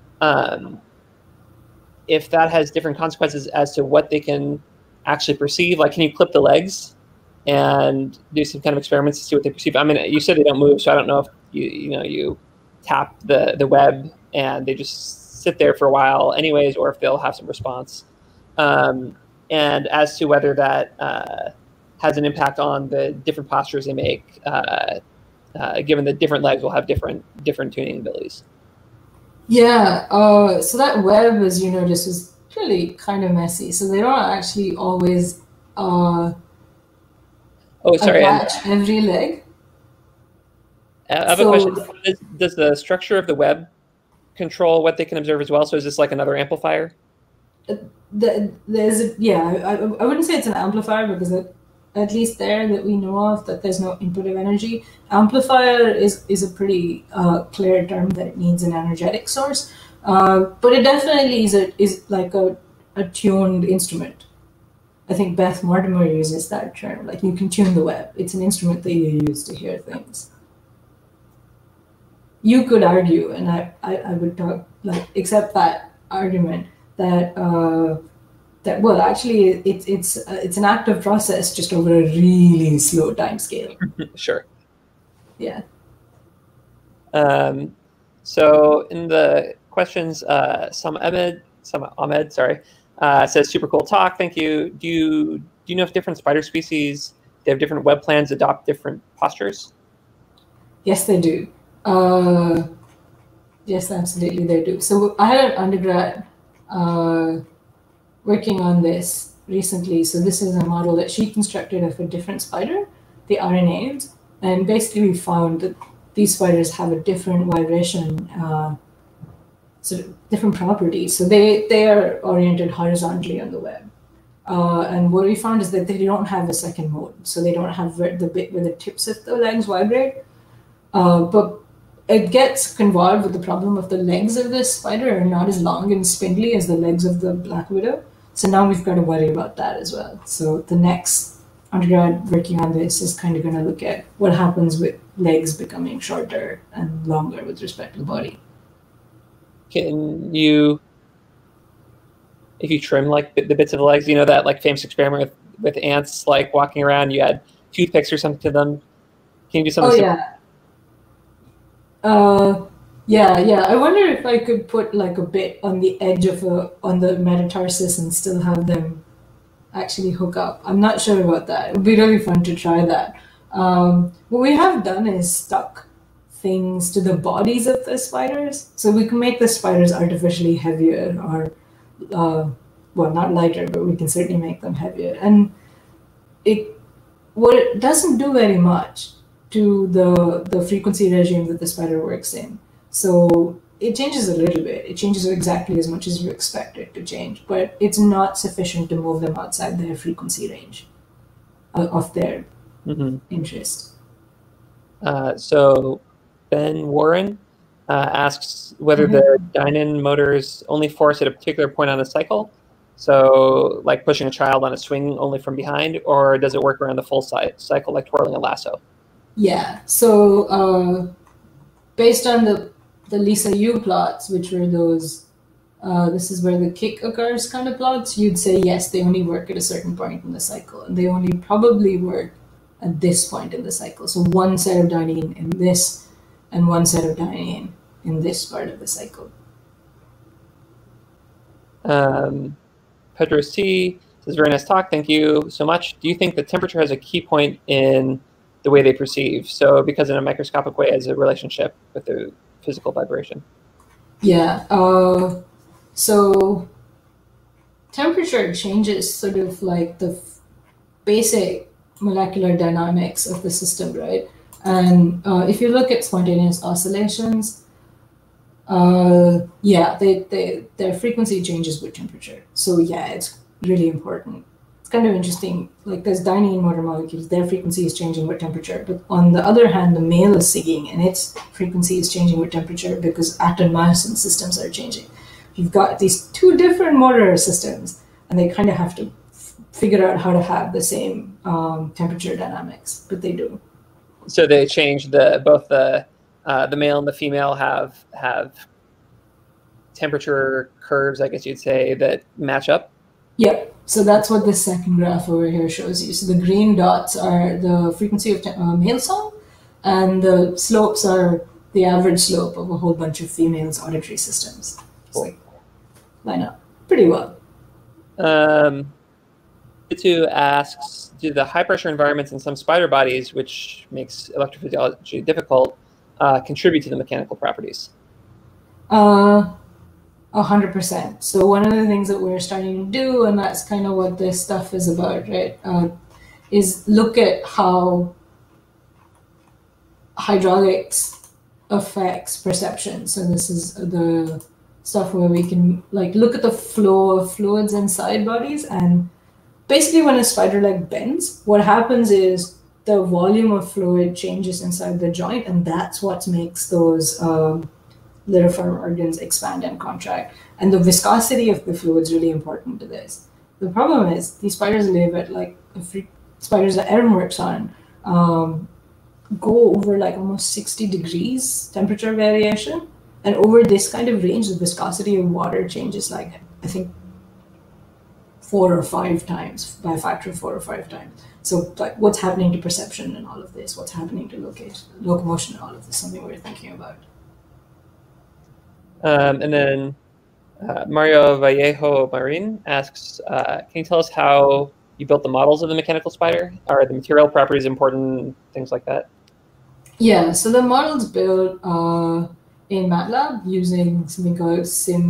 Speaker 1: that has different consequences as to what they can actually perceive. Like, can you clip the legs and do some kind of experiments to see what they perceive? I mean, you said they don't move, so I don't know if you tap the web and they just sit there for a while anyways, or if they'll have some response. And as to whether that has an impact on the different postures they make, given that different legs will have different tuning abilities.
Speaker 2: Yeah, so that web, as you noticed, is really kind of messy. So they don't actually always attach every leg.
Speaker 1: I have a question. Does the structure of the web control what they can observe as well? So is this like another amplifier?
Speaker 2: I wouldn't say it's an amplifier, because at least there that we know of, that there's no input of energy. Amplifier is a pretty clear term that it needs an energetic source, but it definitely is like a tuned instrument. I think Beth Mortimer uses that term. Like, you can tune the web. It's an instrument that you use to hear things. You could argue, and I would accept that argument, that well, actually, it's an active process just over a really slow time scale.
Speaker 1: Sure.
Speaker 2: Yeah.
Speaker 1: So in the questions, some Ahmed, sorry, says super cool talk. Thank you. Do you know if different spider species, they have different web plans, adopt different postures?
Speaker 2: Yes, they do. Yes, absolutely, they do. So I had an undergrad working on this recently. So this is a model that she constructed of a different spider, the RNAs, and basically we found that these spiders have a different vibration, sort of different properties. So they are oriented horizontally on the web. And what we found is that they don't have a second mode. So they don't have the bit where the tips of the legs vibrate. But it gets convolved with the problem of the legs of this spider are not as long and spindly as the legs of the black widow. So now we've got to worry about that as well. So the next undergrad working on this is kind of going to look at what happens with legs becoming shorter and longer with respect to the body.
Speaker 1: Can you, if you trim like the bits of the legs, that like famous experiment with ants, like walking around, you add toothpicks or something to them. Can you do something?
Speaker 2: Yeah. I wonder if I could put like a bit on the edge of on the metatarsus and still have them actually hook up. I'm not sure about that. It would be really fun to try that. What we have done is stuck things to the bodies of the spiders, so we can make the spiders artificially heavier, or well, not lighter, but we can certainly make them heavier. And what it doesn't do very much to the frequency regime that the spider works in. So it changes a little bit. It changes exactly as much as you expect it to change, but it's not sufficient to move them outside their frequency range of their interest.
Speaker 1: So Ben Warren asks whether the dyne-in motors only force at a particular point on the cycle, so like pushing a child on a swing only from behind, or does it work around the full cycle like twirling a lasso?
Speaker 2: Yeah, so based on the Lisa Yu plots, which were those, this is where the kick occurs kind of plots, you'd say yes, they only work at a certain point in the cycle, and they only probably work at this point in the cycle. So one set of dyne-in in this, and one set of dyne-in in this part of the cycle.
Speaker 1: Pedro C says, very nice talk, thank you so much. Do you think the temperature has a key point in the way they perceive? So because in a microscopic way has a relationship with the physical vibration?
Speaker 2: Yeah, so temperature changes sort of like the basic molecular dynamics of the system, right? And if you look at spontaneous oscillations, yeah, their frequency changes with temperature. So yeah, it's really important. It's kind of interesting. Like there's dyne-in motor molecules, their frequency is changing with temperature. But on the other hand, the male is SIGGing and its frequency is changing with temperature because atom myosin systems are changing. You've got these two different motor systems, and they kind of have to figure out how to have the same temperature dynamics, but they do.
Speaker 1: So they change both the male and the female have temperature curves, I guess you'd say, that match up?
Speaker 2: Yep. So that's what this second graph over here shows you. So the green dots are the frequency of male song, and the slopes are the average slope of a whole bunch of females' auditory systems. Cool. So line up pretty well.
Speaker 1: Two asks, do the high pressure environments in some spider bodies, which makes electrophysiology difficult, contribute to the mechanical properties?
Speaker 2: 100%. So one of the things that we're starting to do, and that's kind of what this stuff is about, right, is look at how hydraulics affects perception. So this is the stuff where we can like look at the flow of fluids inside bodies, and basically when a spider leg bends, what happens is the volume of fluid changes inside the joint, and that's what makes those lyriform organs expand and contract. And the viscosity of the fluid is really important to this. The problem is these spiders live at like spiders that Erin works on go over like almost 60 degrees temperature variation, and over this kind of range, the viscosity of water changes like I think 4 or 5 times, by a factor of 4 or 5 times. So like what's happening to perception and all of this, what's happening to locomotion and all of this, something we're thinking about.
Speaker 1: And then Mario Vallejo Marin asks, can you tell us how you built the models of the mechanical spider? Are the material properties important, things like that?
Speaker 2: Yeah, so the model's built in MATLAB using something called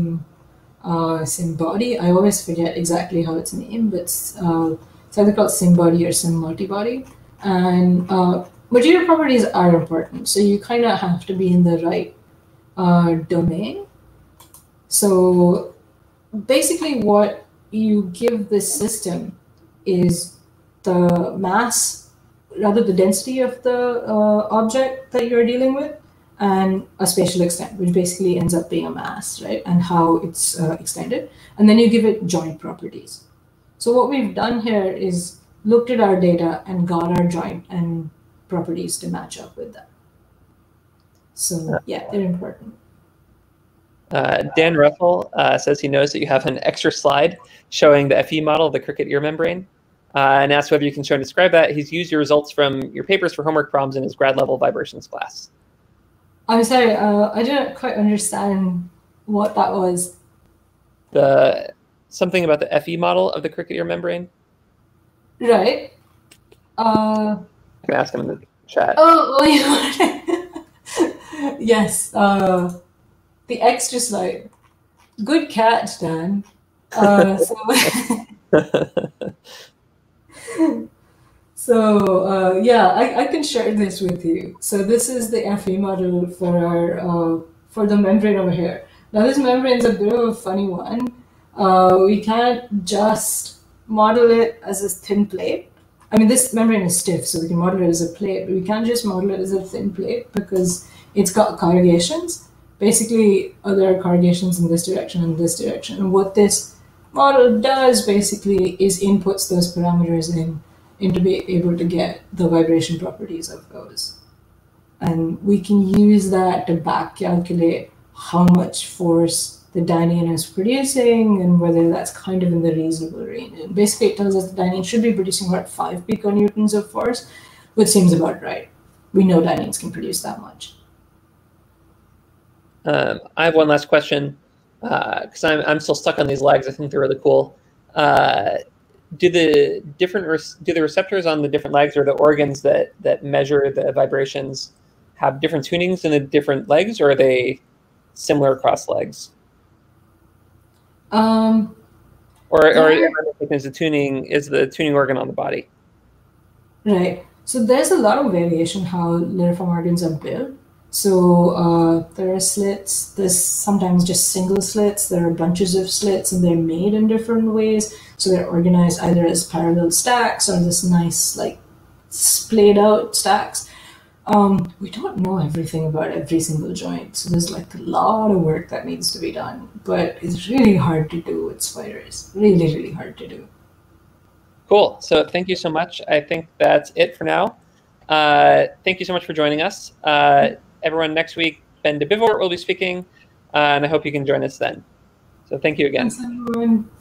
Speaker 2: SimBody. I always forget exactly how it's named, but it's either called SimBody or SimMultibody. And material properties are important, so you kind of have to be in the right domain. So basically what you give this system is the mass, rather the density of the object that you're dealing with, and a spatial extent, which basically ends up being a mass, right? And how it's extended. And then you give it joint properties. So what we've done here is looked at our data and got our joint and properties to match up with that. So yeah, they're important.
Speaker 1: Dan Ruffle says he knows that you have an extra slide showing the FE model of the cricket ear membrane, and asks whether you can show and describe that. He's used your results from your papers for homework problems in his grad level vibrations class.
Speaker 2: I'm sorry, I didn't quite understand what that was.
Speaker 1: Something about the FE model of the cricket ear membrane?
Speaker 2: Right.
Speaker 1: I can ask him in the chat.
Speaker 2: Oh, yes. The extra slide. Good catch, Dan. So yeah, I can share this with you. So this is the FE model for our for the membrane over here. Now this membrane is a bit of a funny one. We can't just model it as a thin plate. I mean, this membrane is stiff, so we can model it as a plate, but we can't just model it as a thin plate because it's got corrugations. Basically, there are corrugations in this direction and this direction. And what this model does basically is inputs those parameters in to be able to get the vibration properties of those. And we can use that to back calculate how much force the dynein is producing and whether that's kind of in the reasonable range. And basically, it tells us the dynein should be producing about 5 piconewtons of force, which seems about right. We know dyneins can produce that much.
Speaker 1: I have one last question because I'm still stuck on these legs. I think they're really cool. Do the receptors on the different legs or the organs that measure the vibrations have different tunings in the different legs, or are they similar across legs? Or is the tuning organ on the body?
Speaker 2: Right. So there's a lot of variation how lyriform organs are built. So there are slits. There's sometimes just single slits. There are bunches of slits, and they're made in different ways. So they're organized either as parallel stacks or this nice like splayed out stacks. We don't know everything about every single joint, so there's like a lot of work that needs to be done, but it's really hard to do with spiders. Really, really hard to do.
Speaker 1: Cool. So thank you so much. I think that's it for now. Thank you so much for joining us. Everyone, next week, Ben de Bivort will be speaking, and I hope you can join us then. So thank you again.
Speaker 2: Thanks, everyone.